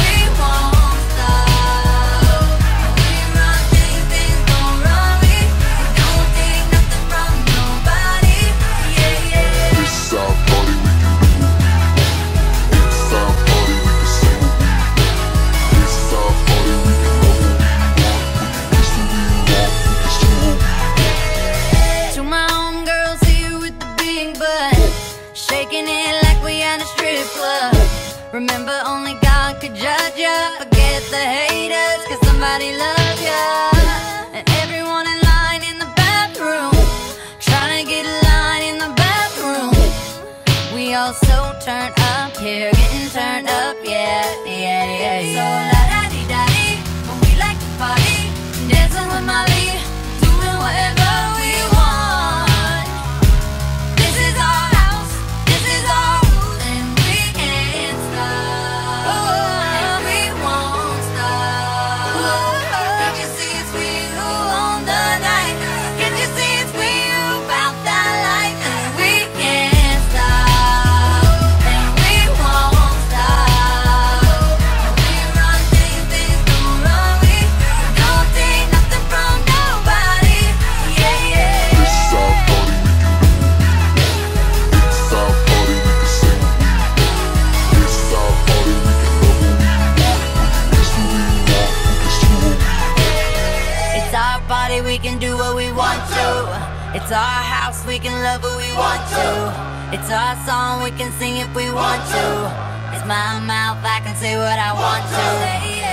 Remember, only God could judge ya. Forget the haters, cause somebody loves ya. And everyone in line in the bathroom, trying to get a line in the bathroom. We all so turned up here, getting turned up, yeah, yeah, yeah, yeah. So la-da-dee-da-dee, when we like to party, dancing with Molly, doing whatever we want. This is our house, this is our rules, and we can't stop, and we won't stop. Can't you see it's we who own the night? Can't you see it's we who found that light? And we can't stop, and we won't stop. We run things, things don't run. We don't take nothing from nobody. Yeah, yeah.
It's our party, we can do what we want. It's our party, we can say what we want. It's our party, we can love what we want. We can kiss who we want, we can screw what we want.
It's our party, we can do what we want to. It's our house, we can love who we want to. It's our song, we can sing if we want to. It's my mouth, I can say what I want to. Yeah,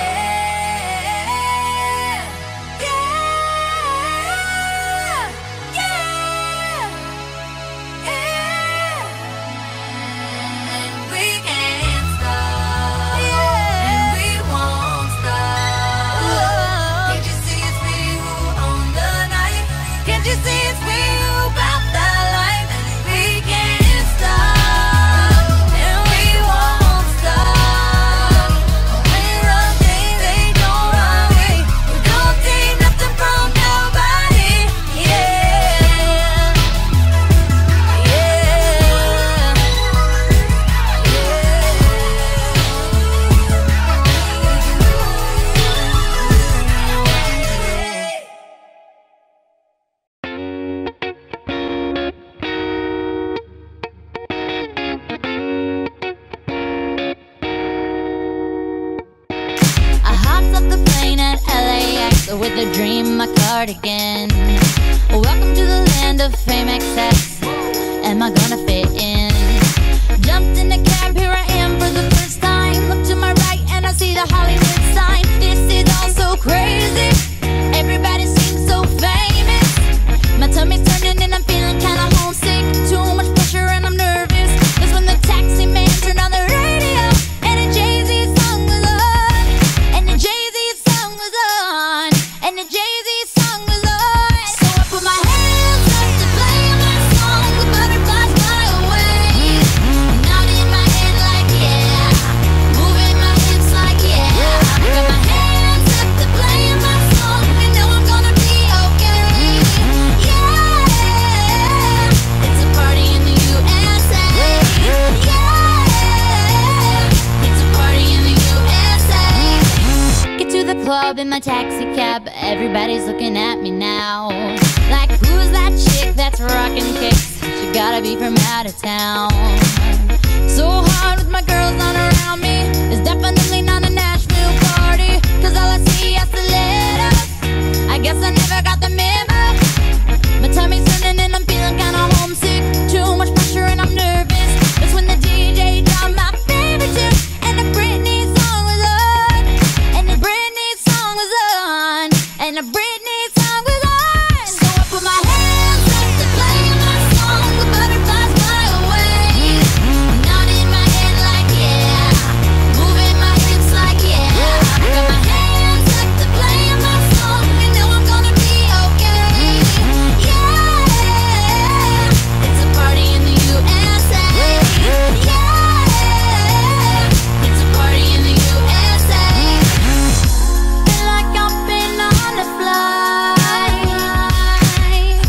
yeah, yeah, yeah. And we can't stop, and we won't stop. Can't you see it's we who own the night? Can't you see it's we who bout the life? And we can't stop, and we won't stop. We run things they don't run. We don't take nothing from nobody. Yeah, yeah. I hopped off the plane at LAX with a dream, my cardigan. Welcome to the land of fame excess. Am I gonna fit in? Jumped in the cab, here I am for the first time. Look to my right and I see the Hollywood sign. This is all so crazy. Everybody seems so famous. My tummy's turning and I'm feeling kinda homesick. Too much pressure and I'm nervous. That's when the taxi man turned on the radio and a Jay-Z song was on. And the Jay-Z song was on. And the Jay-Z song was on. So I put my hands up to play my song. The butterflies fly away. Nodding my head like yeah. Moving my hips like yeah. I got my hands up to play my song. You know I'm gonna be okay. Yeah. It's a party in the USA. Yeah. It's a party in the USA. Get to the club in my taxi cab. Everybody's looking at me now. Like, who's that chick that's rocking kicks? She gotta be from out of town. So hard with my girls on around me. It's definitely not a Nashville party. Cause all I see is stilettos. I guess I never got the memo. My tummy's turning and I'm feeling kinda homesick. Too much pressure and I'm nervous. That's when the DJ dropped my favorite tune. And the Britney song was on. And the Britney song was on. And the Britney song was on. So I put my hands up to play my song. The butterflies fly away. Nodding my head like yeah. Moving my hips like yeah. I got my hands up to play my song. You know I'm gonna be okay. Yeah. It's a party in the USA. Yeah. It's a party in the USA. Feel like I've been on a flight.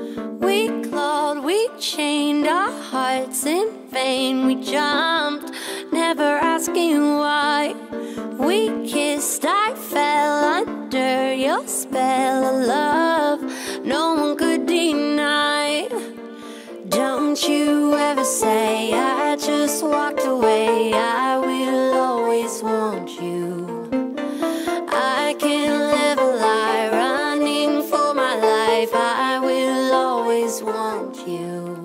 We clawed, we chained our hearts in vain. We jumped, never asking why. We kissed, I fell under your spell of love no one could deny. Don't you ever say I just walked away. I will always want you. I can't live a lie running for my life. I will always want you.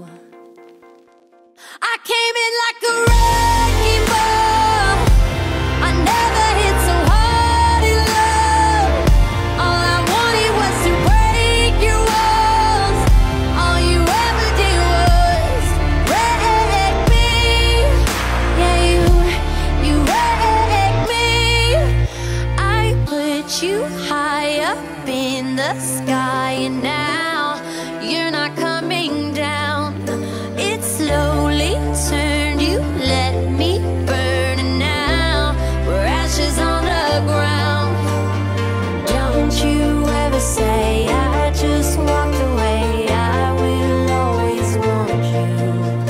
I came in like a wrecking ball. I never hit so hard in love. All I wanted was to break your walls. All you ever did was wreck me. Yeah, you wrecked me. I put you high up in the sky, and now you're not coming down. It slowly turned, you let me burn, and now we're ashes on the ground. Don't you ever say I just walked away. I will always want you.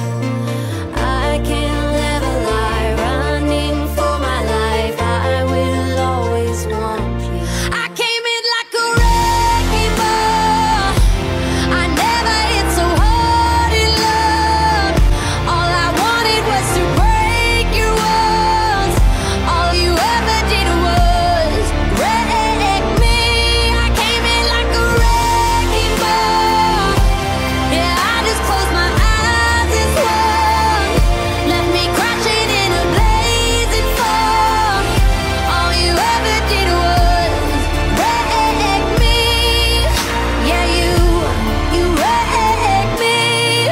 I can't live a lie running for my life. I will always want you. I came in like a wrecking ball. I never hit so hard in love. All I wanted was to break your walls. All you ever did was wreck me. I came in like a wrecking ball. Yeah, I just closed my eyes and swung. Let me crash it in a blazing fall. All you ever did was wreck me. Yeah, you wrecked me.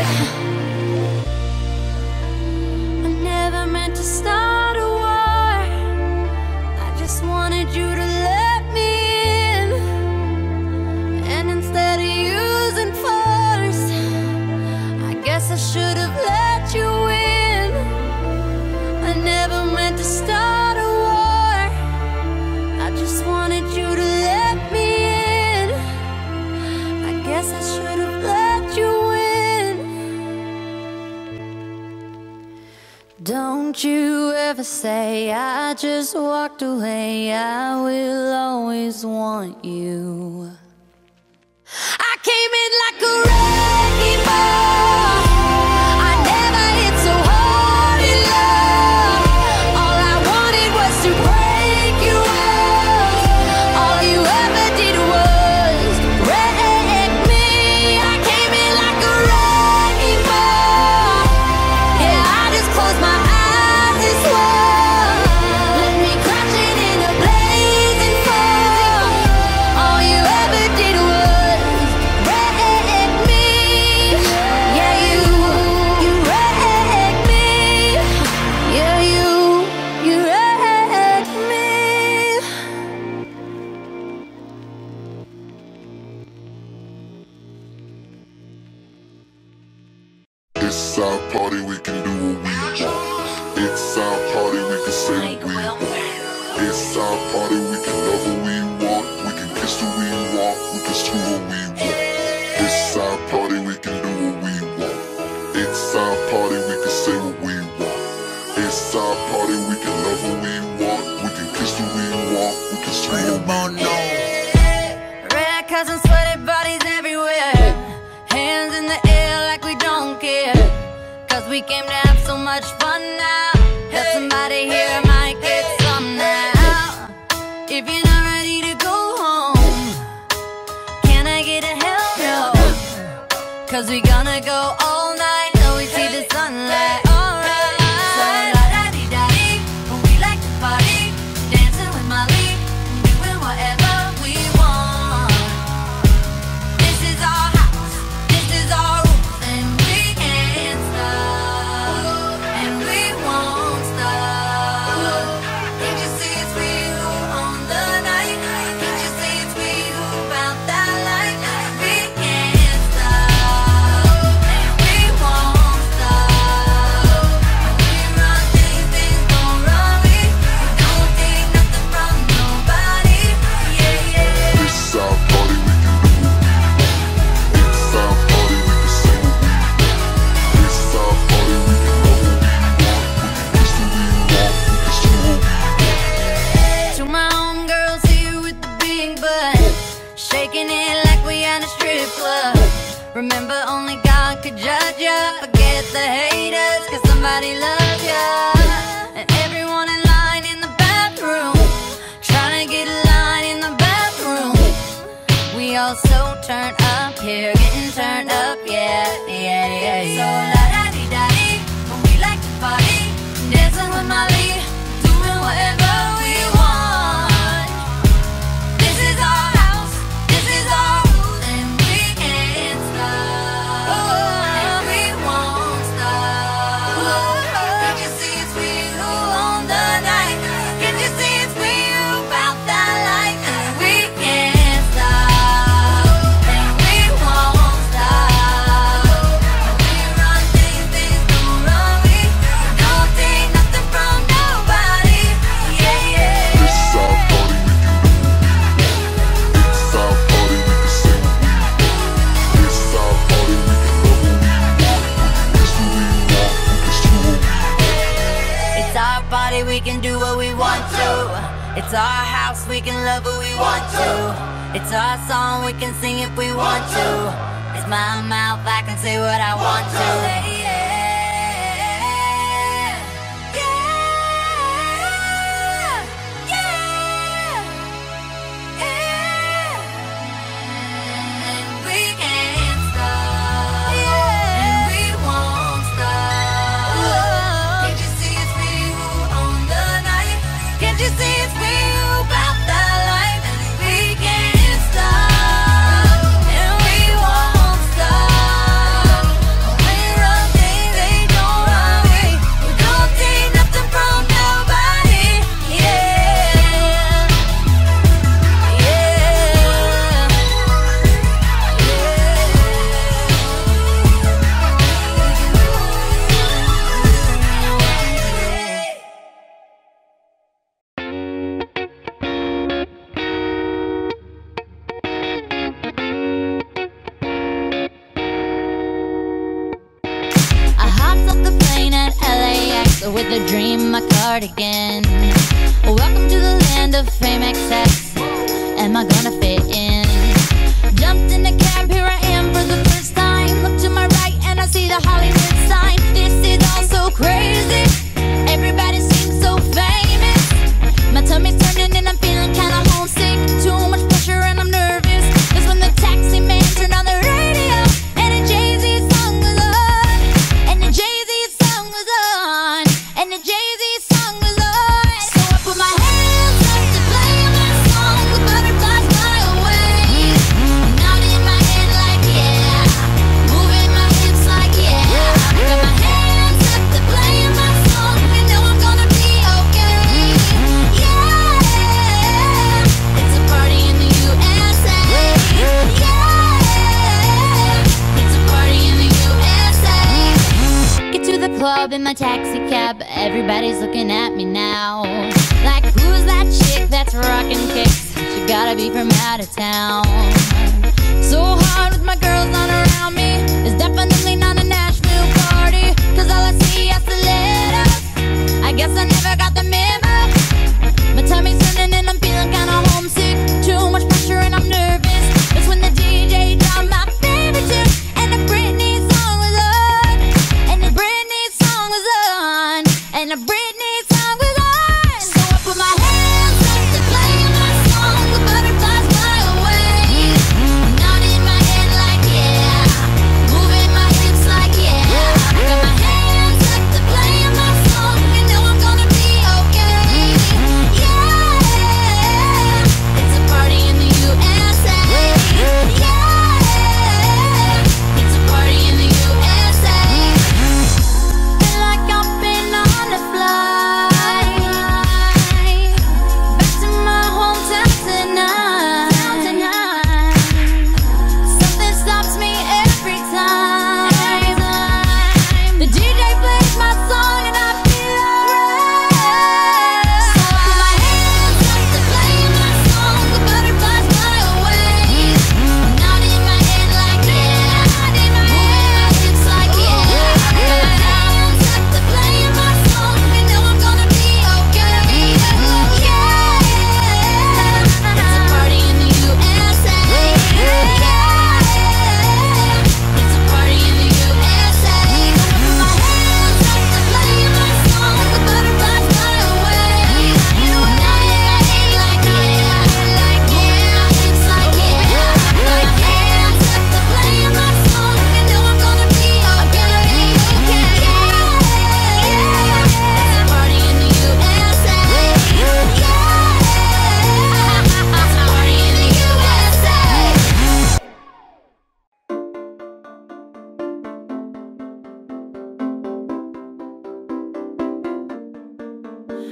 I never meant to start a war. I just wanted you to let me in. And instead of using force, I guess I should have let you in. I never meant to start a war. I just wanted you to let me in. I guess I should have let you in. Don't you ever say I just walked away. I will always want you. I came in like a wrecking ball. I never hit so hard in love. All I wanted was to break your walls. All you ever did was wreck me. I came in like a wrecking ball. Yeah, I just closed my eyes and swung. Let me crash it in a blazing fall. All you ever did was wreck me. Yeah, you wrecked me. Yeah, you wrecked me.
It's our party, we can do what we want. It's our party, we can say what we want. It's our party, we can love what we want. We can kiss who we want, we can screw what we want. It's our party, we can do what we want. It's our party, we can say what we want. It's our party, we can love what we want. We can kiss who we want, we can screw what we want.
Red cousins, sweaty bodies everywhere. Hands in the air like we don't care. Cause we came to have so much fun now. That somebody here might get some now. If you're not ready to go home, can I get a hell no? Cause we gonna go all night till we see the sunlight. Alright. So la-da-dee-da-dee, we like to party, dancing with Molly, doing whatever we want. This is our house, this is our rules, and we can't stop, and we won't stop. Can't you see it's we who own the night? Can't you see it's we who found that light? We can't stop, and we won't stop.
Remember, only God could judge ya. Forget the haters, cause somebody loves ya. And everyone in line in the bathroom, trying to get a line in the bathroom. We all so turned up here, getting turned up, yeah, yeah, yeah, yeah. So la-da-dee-da-dee, when we like to party, dancing with Molly, doing whatever we want. This is our house, this is our rules, and we can't stop, and we won't stop. Can't you see it's we who own the night? Can't you see it's we who bout that life? And we can't stop, and we won't stop. We run things, things don't run we. Don't take nothing from nobody. Yeah, yeah.
This is our party, we can do what we want. It's our party, we can say what we want. This is our party, we can love what we want. We can kiss what we want, we can screw what we want.
It's our party, we can do what we want to. It's our house, we can love who we want to. It's our song, we can sing if we want to. It's my mouth, I can say what I want to. Yeah, yeah, yeah, yeah. And we can't stop, and we won't stop. Can't you see it's we who own the night? Can't you see it's we who bout that life? And we can't stop, and we won't stop. We run things, they don't run we. We don't take nothing from nobody. Yeah, yeah. I hopped off the plane at LAX with a dream in my cardigan. Welcome to the land of fame excess. Am I gonna fit in? Jumped in the cab, here I am for the first time. Look to my right and I see the Hollywood sign. This is all so crazy. Everybody seems so famous. My tummy's turning and I'm feeling kinda homesick. Too much pressure and I'm nervous. That's when the taxi man turned on the radio and a Jay-Z song was on. And the Jay-Z song was on. And the Jay-Z song was on. So I put my hands up to play my song. The butterflies fly away. Nodding my head like yeah, moving my hips like yeah. Got my hands up to play my song. You know I'm gonna be okay. Yeah, it's a party in the USA. Yeah, it's a party in the USA. Get to the club in my taxi cab. Everybody's looking at me now. Like, who's that chick that's rocking kicks? She gotta be from out of town. So hard with my girls not around me. It's definitely not a Nashville party. Cause all I see are stilettos. I guess I never got the memo. My tummy's turning and I'm feeling kinda homesick. Too much pressure and I'm nervous. That's when the DJ dropped my favorite tune. And the Britney song was on. And the Britney song was on. And the Britney song was on. So I put my hands up to play my song. The butterflies fly away. Nodding my head like yeah.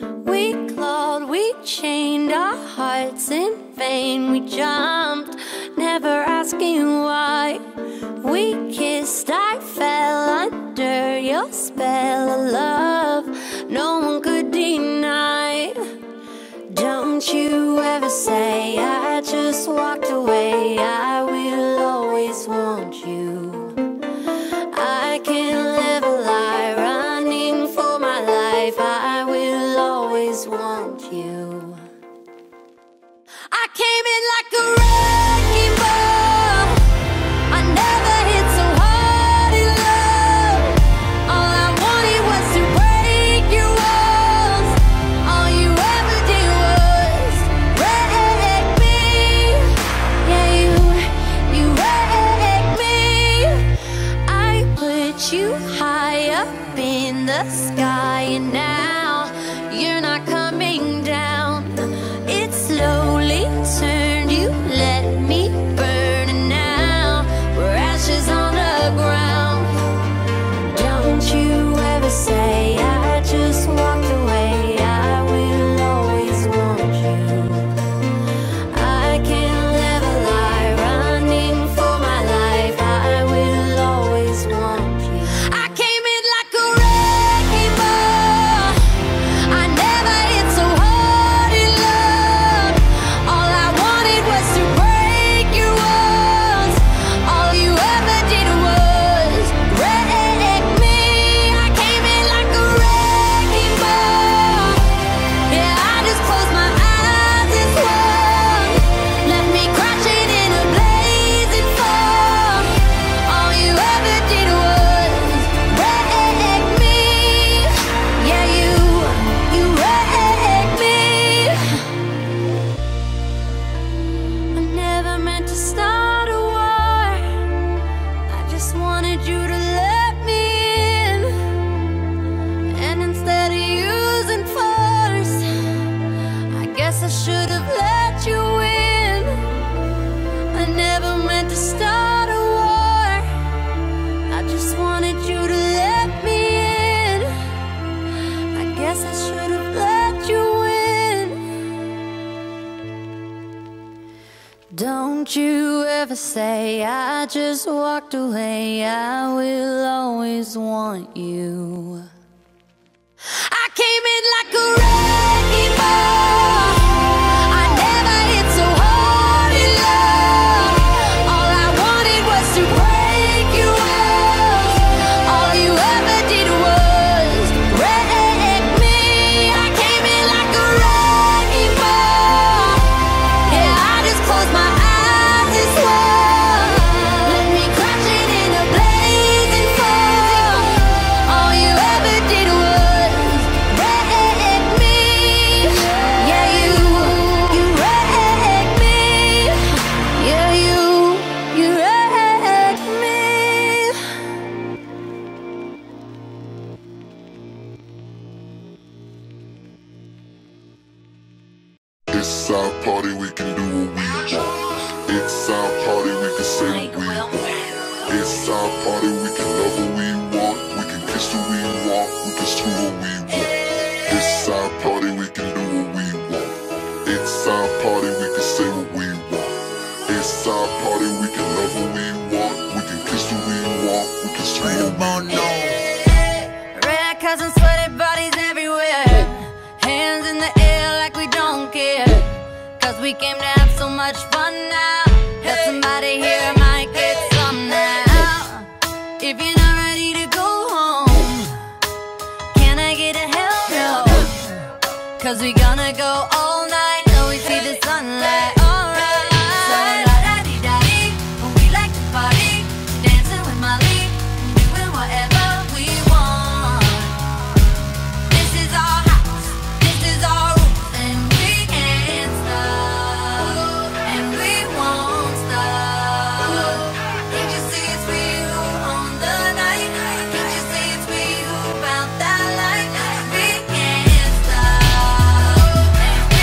We clawed, we chained our hearts in vain. We jumped, never asking why. We kissed, I fell under your spell of love no one could deny. Don't you ever say I just walked away. I will always want you. I can't live a lie running for my life. I will always want you. I came in like a wrecking ball. I never hit so hard in love. All I wanted was to break your walls. All you ever did was wreck me. Yeah, you wrecked me. I put you high up in the sky, and now you're not coming down. It slowly turned, you let me burn, and now we're ashes on the ground. Don't you ever say I just walked away. I will always want you. I can't live a lie running for my life. I will always want you. I came in like a wrecking ball. I never hit so hard in love. All I wanted was to break your walls. All you ever did was wreck me. I came in like a wrecking ball. Yeah, I just closed my eyes and swung. Left me crashing in a blazing fall. All you ever did was wreck me. Yeah, you wrecked me. I never meant to start a war. I just wanted you to let me in. And instead of using force, I guess I should have let you in. I never meant to start a war. I just wanted you to let me in. I guess I should have let you in. Don't you ever say I just walked away. I will always want you. I came in like a wrecking ball. I never hit so hard in love. All I wanted was to break your walls. All you ever did was wreck me. I came in like a wrecking ball. Yeah, I just closed my eyes and swung. Let me crashing in a blazing fall. All you ever did was wreck me. Yeah, you wrecked me. Yeah, you wrecked me.
It's our party, we can do what we want. It's our party, we can say what we want. It's our party, we can love what we want. We can kiss who we want, we can screw what we want. It's our party, we can do what we want. It's our party, we can say what we want. It's our party, we can love what we want. We can kiss who we want, we can screw what we want.
Red cousins, sweaty bodies everywhere. Hands in the air like we don't care. Cause we came to have so much fun now. Help somebody here might get some now. If you're not ready to go home, can I get a hell no? Cause we gonna go all night till we see the sunlight. Alright. So la-da-dee-da-dee, we like to party. Dancing with Molly, doing whatever we want. This is our house, this is our rules, and we can't stop, and we won't stop. Can't you see it's we who own the night? Can't you see it's we who found that light? We can't stop, and we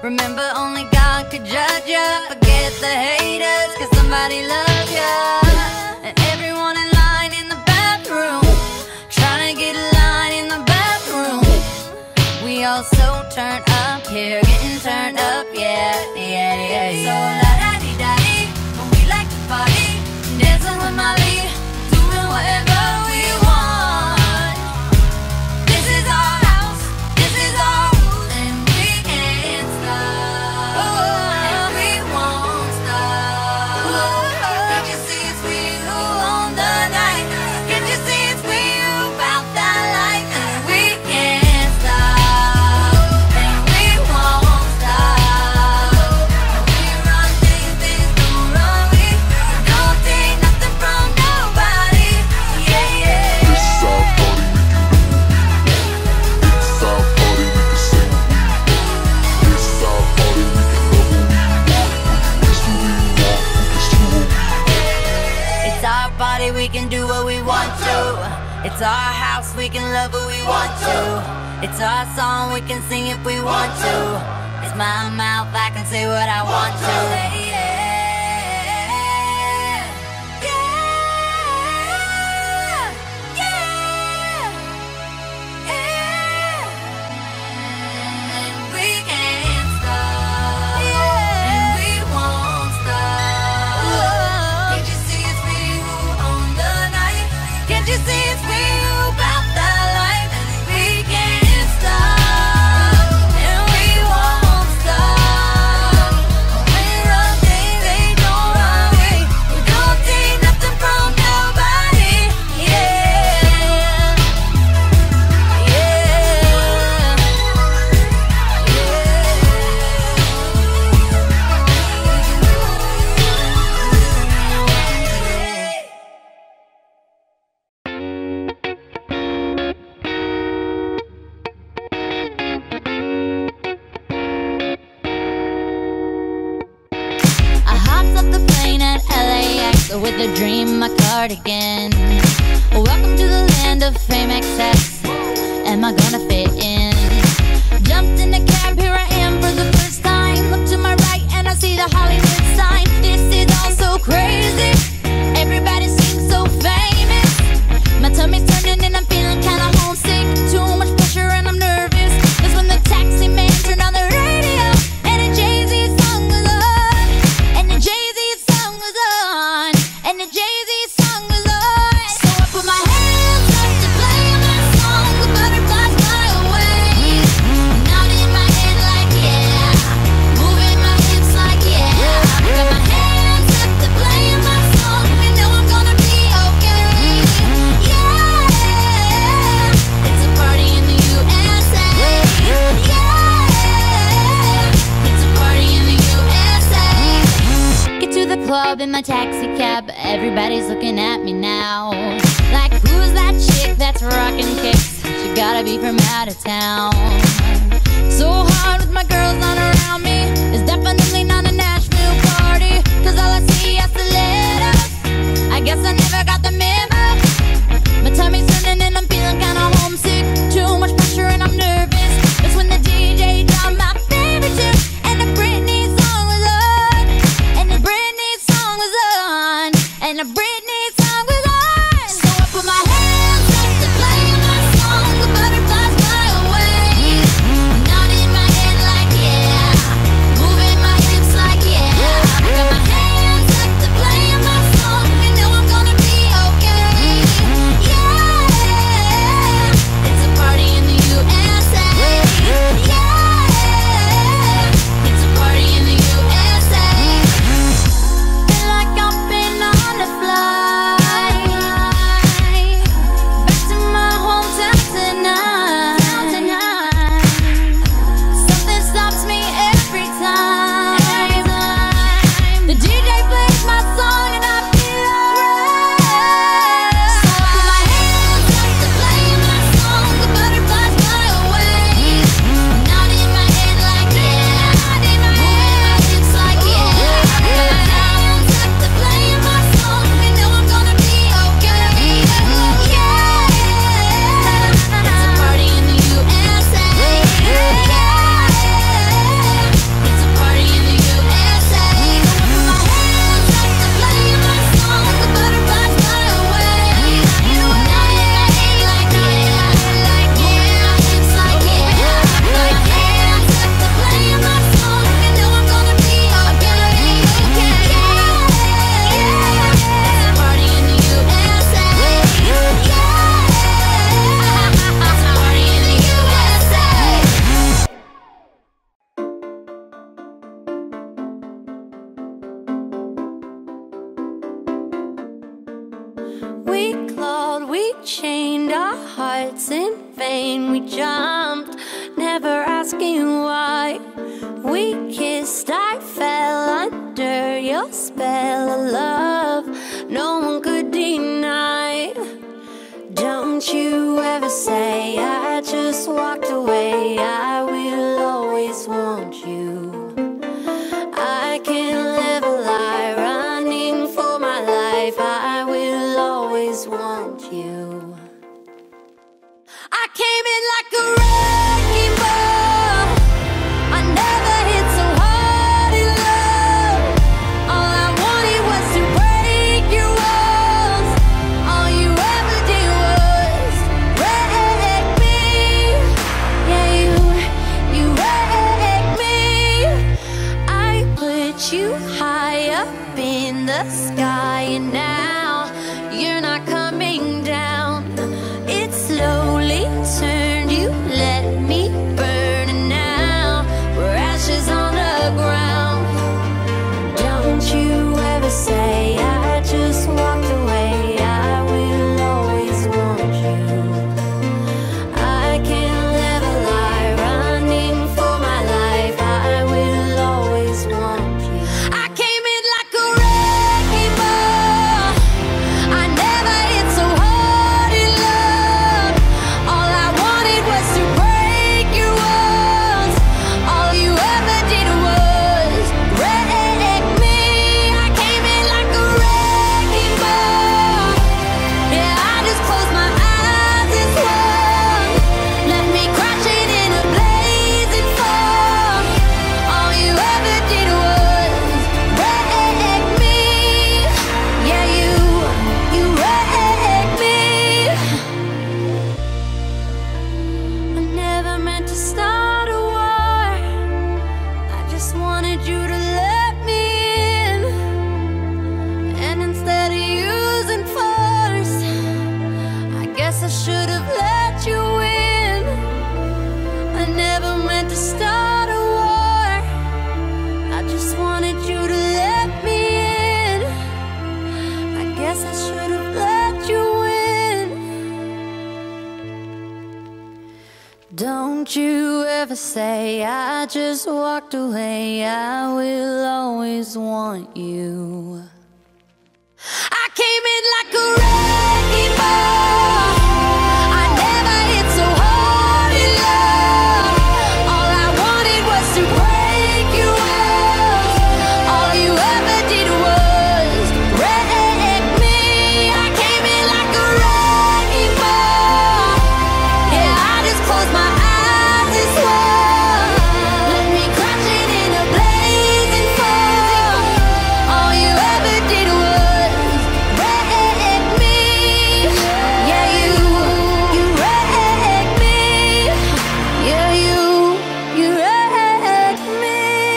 Remember, only God could judge ya. Forget the haters, cause somebody loves ya. And everyone in line in the bathroom, trying to get a line in the bathroom. We all so turned up here, getting turned up, yeah, yeah, yeah, yeah. So la-da-dee-da-dee, we like to party, dancing with Molly, doing whatever we want. This is our house, this is our rules, and we can't stop, and we won't stop. Can't you see it's we who own the night? Can't you see it's we who bout that life? And we can't stop, and we won't stop. We run things, things don't run we. Don't take nothing from nobody. Yeah, yeah.
This is our party, we can do it. It's our party, we can sing what we want. This is our party, we can love what we want. We can kiss who we want, we can screw what we want.
It's our body, we can do what we want to. It's our house, we can love who we want to. It's our song, we can sing if we want to. It's my mouth, I can say what I want to. Yeah, yeah, yeah, yeah. And we can't stop, and we won't stop. Can't you see it's we who own the night? Can't you see it's we who bout the life? And we can't stop, and we won't stop. We run things, they don't run we. We don't take nothing from nobody. Yeah, yeah. I hopped off the plane at LAX with a dream, my cardigan. Welcome to the land of fame excess. Am I gonna fit in? Jumped in the cab, here I am for the first time. Look to my right and I see the Hollywood sign. This is all so crazy. Everybody seems so famous. My tummy's turning and I'm feeling kinda homesick. Too much pressure and I'm nervous. That's when the taxi man turned on the radio and a Jay-Z song was on. And the Jay-Z song was on. And the Jay-Z song was on. So I put my hands up to play my song. The butterflies fly away. Nodding my head like yeah, moving my hips like yeah. Got my hands up to play my song. You know I'm gonna be okay. Yeah, it's a party in the USA. Yeah, it's a party in the USA. Get to the club in my taxi cab. Everybody's looking at me now. Like, who's that chick that's rocking kicks? She gotta be from out of town. So hard with my girls not around me. It's definitely not a Nashville party. Cause all I see is the letters. I guess I never got the memo. My tummy's turning and I'm feeling kinda homesick. Too much pressure and I'm nervous. That's when the DJ dropped my favorite tune. And the Britney song was on. And the Britney song was on. And the Britney song was on. So I put my hands up to play my song. The butterflies fly away. Nodding my head like yeah.
chained our hearts in vain. We jumped, never asking why. We kissed, I fell under your spell of love no one could deny. Don't you ever say I just walked away. I will always want you. I can't live a lie, running for my life. I will always want you. I came in like a wrecking ball. I never hit so hard in love. All I wanted was to break your walls. All you ever did was wreck me. Yeah, you wrecked me. I put you high up in the sky, and now you're not coming down. It slowly turned, you let me burn, and now we're ashes on the ground. Don't you ever say I just walked away. I will always want you. I can't live a lie, running for my life. I will always want you. I came in like a wrecking ball. I never hit so hard in love. All I wanted was to break your walls. All you ever did was wreck me. I came in like a wrecking ball. Yeah, I just closed my eyes and swung. Let me crash it in a blazing fall. All you ever did was wreck me. Yeah, you wrecked me. I never meant to start a war. I just wanted you to let me in. And instead of using force, I guess I should have let you in. I never meant to start a war. I just wanted you to let me in. I guess I should have let you in. Don't you ever say I just walked away. I will always want you. I came in like a wrecking ball. I never hit so hard in love. All I wanted was to break your walls. All you ever did was wreck me. I came in like a wrecking ball. Yeah, I just closed my eyes and swung. Let me crash it in a blazing fall. All you ever did was wreck me. Yeah, you wrecked me. Yeah, you wrecked me.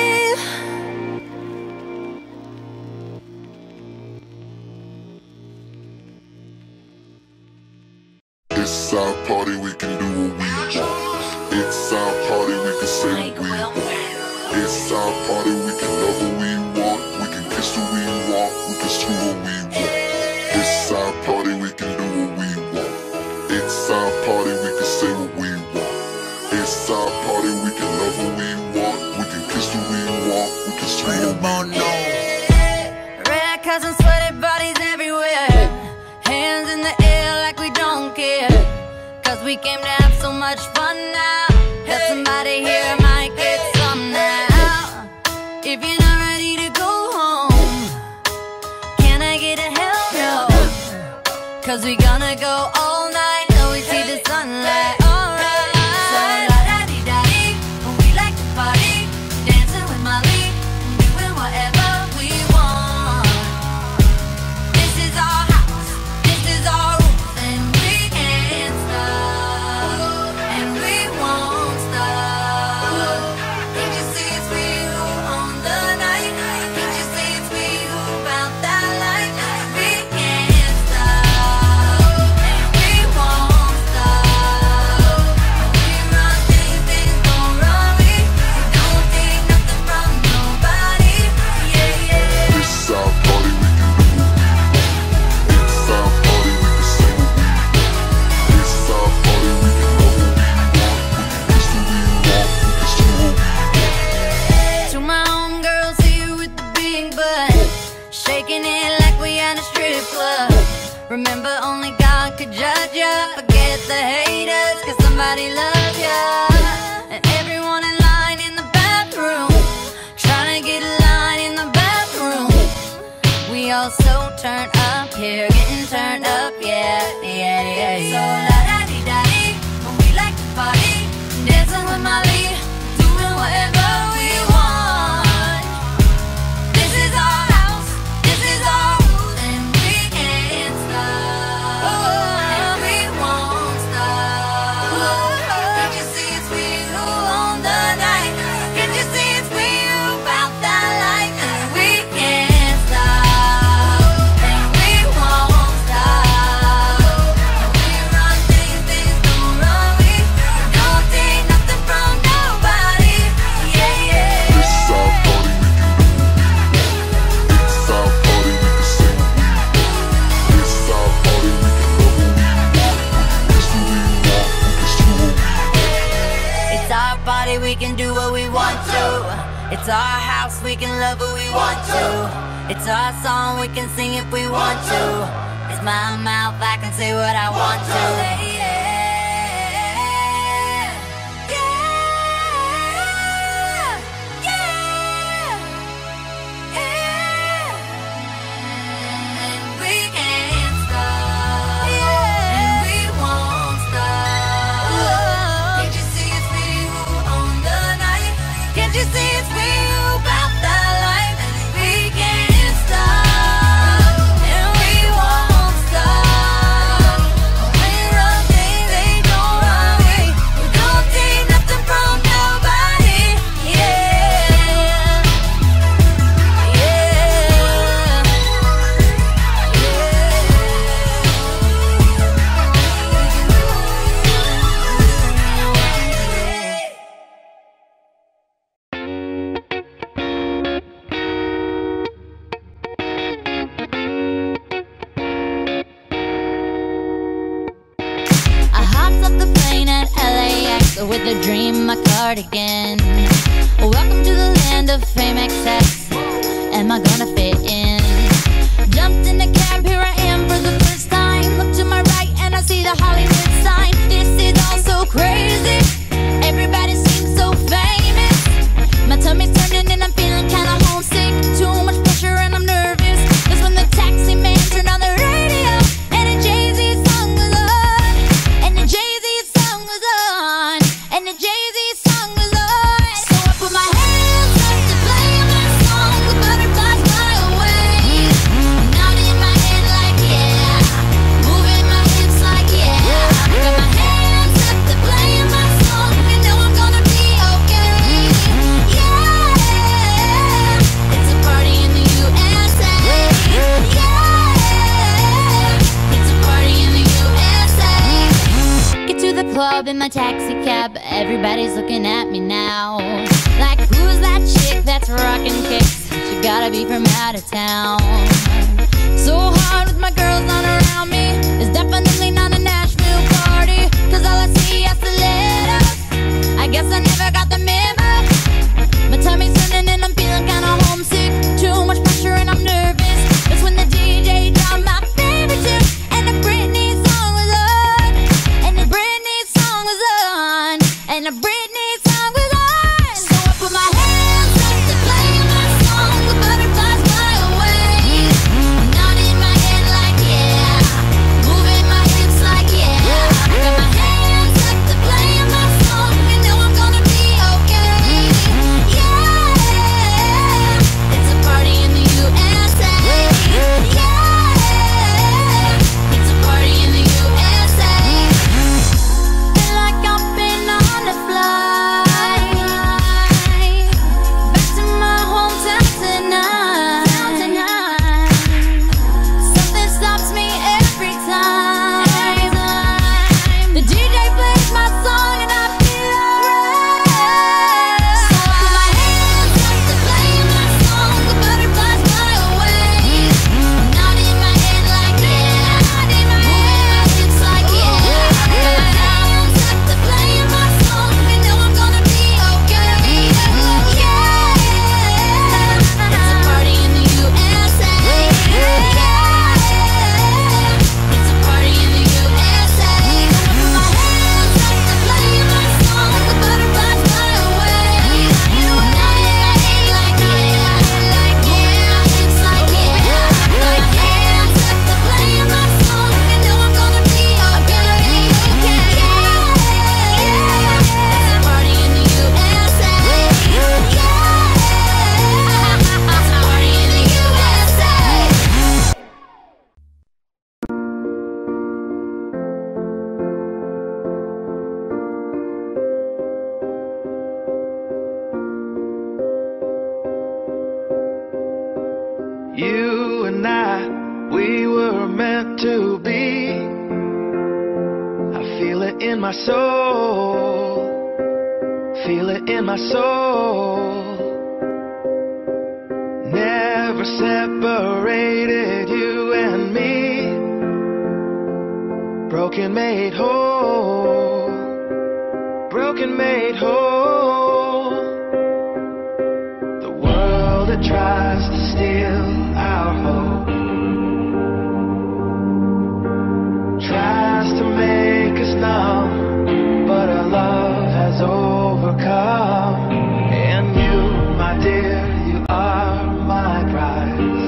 It's our party, we can do what we want. It's our party, we can say what we want. It's our party, we can love what we want. We can kiss who we want, we can screw what we want. It's our party, we can do what we want. It's our party, we can say what we want. It's our party, we can love what we want. We can kiss who we want, we can screw what we want.
Red cousins, sweaty bodies everywhere. Hands in the air like we don't care. Cause we came to have so much fun now. That somebody here might get some now. If you're not ready to go home, can I get a hell no? Cause we gonna go all night till we see the sunlight. Alright. So la-da-dee-da-dee, we like to party, dancing with Molly, doing whatever we want. This is our house, this is our rules, and we can't stop, and we won't stop. Can't you see it's we who own the night? Can't you see it's we who found that light? We can't stop, and we the haters, cause somebody loves ya. And everyone in line in the bathroom, trying to get a line in the bathroom. We all so turned up here, getting turned up, yeah, yeah, yeah, yeah. So la-da-dee-da-dee, when we like to party, dancing with Molly, doing whatever we want. This is our house, this is our rules, and we can't stop, and we won't stop. Can't you see it's we who own the night? Can't you see it's we who found that life? And we can't stop, and we won't stop. We run things, things don't run we. Don't take nothing from nobody. Yeah, yeah.
It's our party, we can do what we want. It's our party, we can say what we want. It's our party, we can love what we want. We can kiss what we want, we can screw what we want.
It's our body, we can do what we want to. It's our house, we can love who we want to. It's our song, we can sing if we want to. It's my mouth, I can say what I want to. Yeah, yeah, yeah, yeah. And we can't stop, and we won't stop. Can't you see it's we who own the night? Can't you see it's we who bout that life? And we can't stop, and we won't stop. We run things, they don't run we. We don't take nothing from nobody. Yeah, yeah. I hopped off the plane at LAX with a dream, my cardigan. Welcome to the land of fame excess. Am I gonna fit in? Jumped in the cab, here I am for the first time. Look to my right and I see the Hollywood sign. This is all so crazy. Everybody seems so famous. My tummy's turning and I'm feeling kinda homesick. Too much pressure and I'm nervous. That's when the taxi man turned on the radio and a Jay-Z song was on. And the Jay-Z song was on. And the Jay-Z song was on. So I put my hands up to play my song. The butterflies fly away. Nodding my head like yeah, moving my hips like yeah. Got my hands up to play my song. You know I'm gonna be okay. Yeah, it's a party in the USA. Yeah, it's a party in the USA. Get to the club in my taxi cab. Everybody's looking at me now. Like, who's that chick that's rocking kicks? She gotta be from out of town. So hard with my girls on around me. It's definitely not a Nashville party. Cause all I see is stilettos. I guess I never got the memo. My tummy's turning and I'm feeling kinda homesick. Too much pressure and I'm nervous. That's when the DJ dropped my favorite tune. And the Britney song was on. And the Britney song was on. And the Britney song was on. So I put my hands up to play my song. The butterflies fly away. Nodding my head like yeah, moving my hips
it in my soul, feel it in my soul. Never separated you and me. Broken made whole, broken made whole. The world that tries to steal our hope tries to make us numb, but our love has overcome. And you, my dear, you are my prize.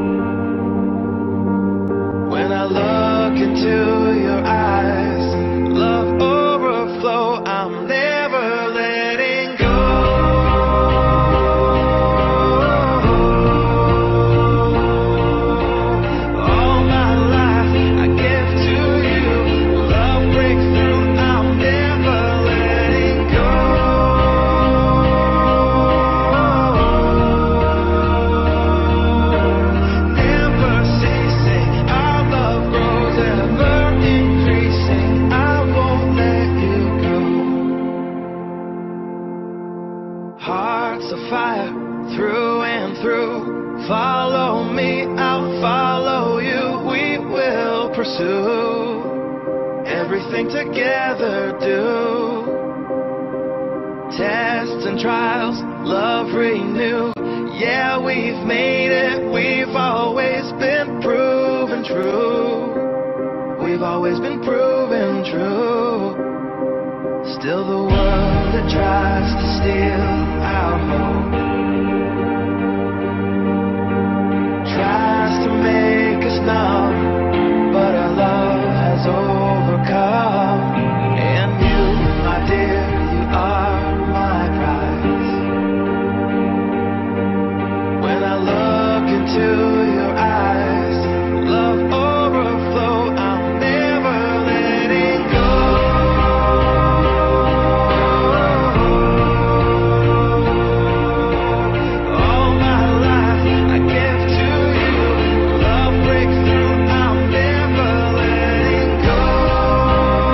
When I look into your eyes, love overflow, I'm never letting go. All my life I give to you, love breakthrough, I'm never letting go. Never ceasing, our love grows ever increasing, I won't let you go. Hearts of fire, through and through. Follow me, I'll follow you. We will pursue everything together, do. Tests and trials, love renew. Yeah, we've made it, we've always been proven true. We've always been proven true. Still the world that tries to steal our hope tries to make us numb, but our love has overcome. And you, my dear, you are my prize. When I look into your eyes, love overflow, I'm never letting go. All my life I give to you, love breakthrough, I'm never letting go.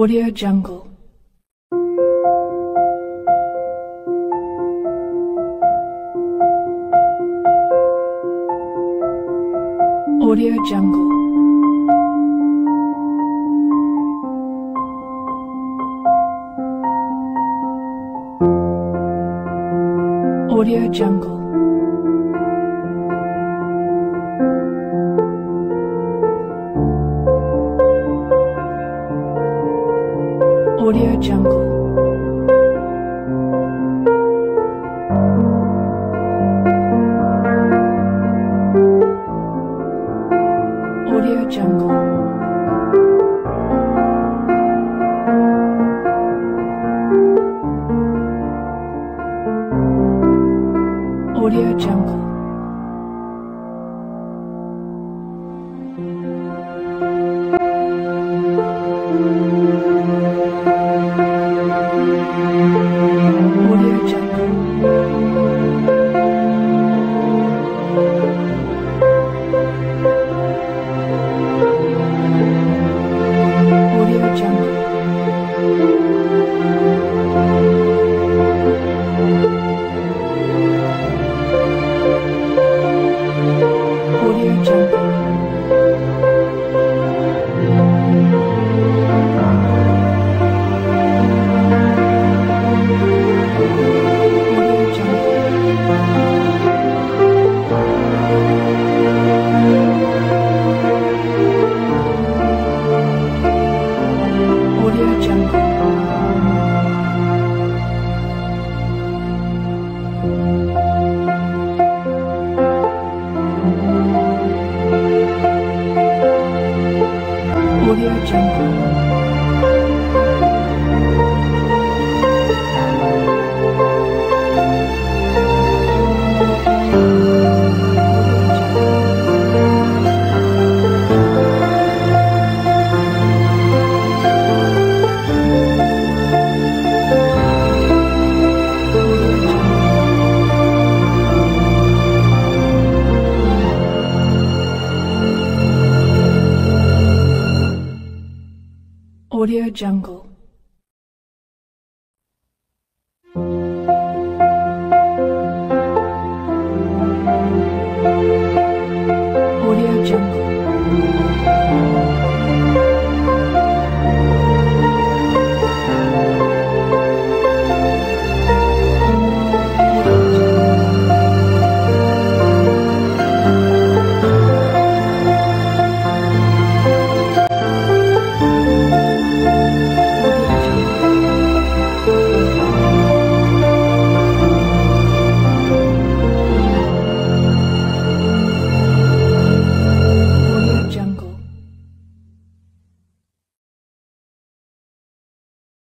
Audio Jungle. Audio Jungle. Audio Jungle. Audio Jungle. Audio Jungle. Audio Jungle. Audio Jungle. Audio Jungle. Audio Jungle. Audio Jungle. Audio Jungle. Audio Jungle.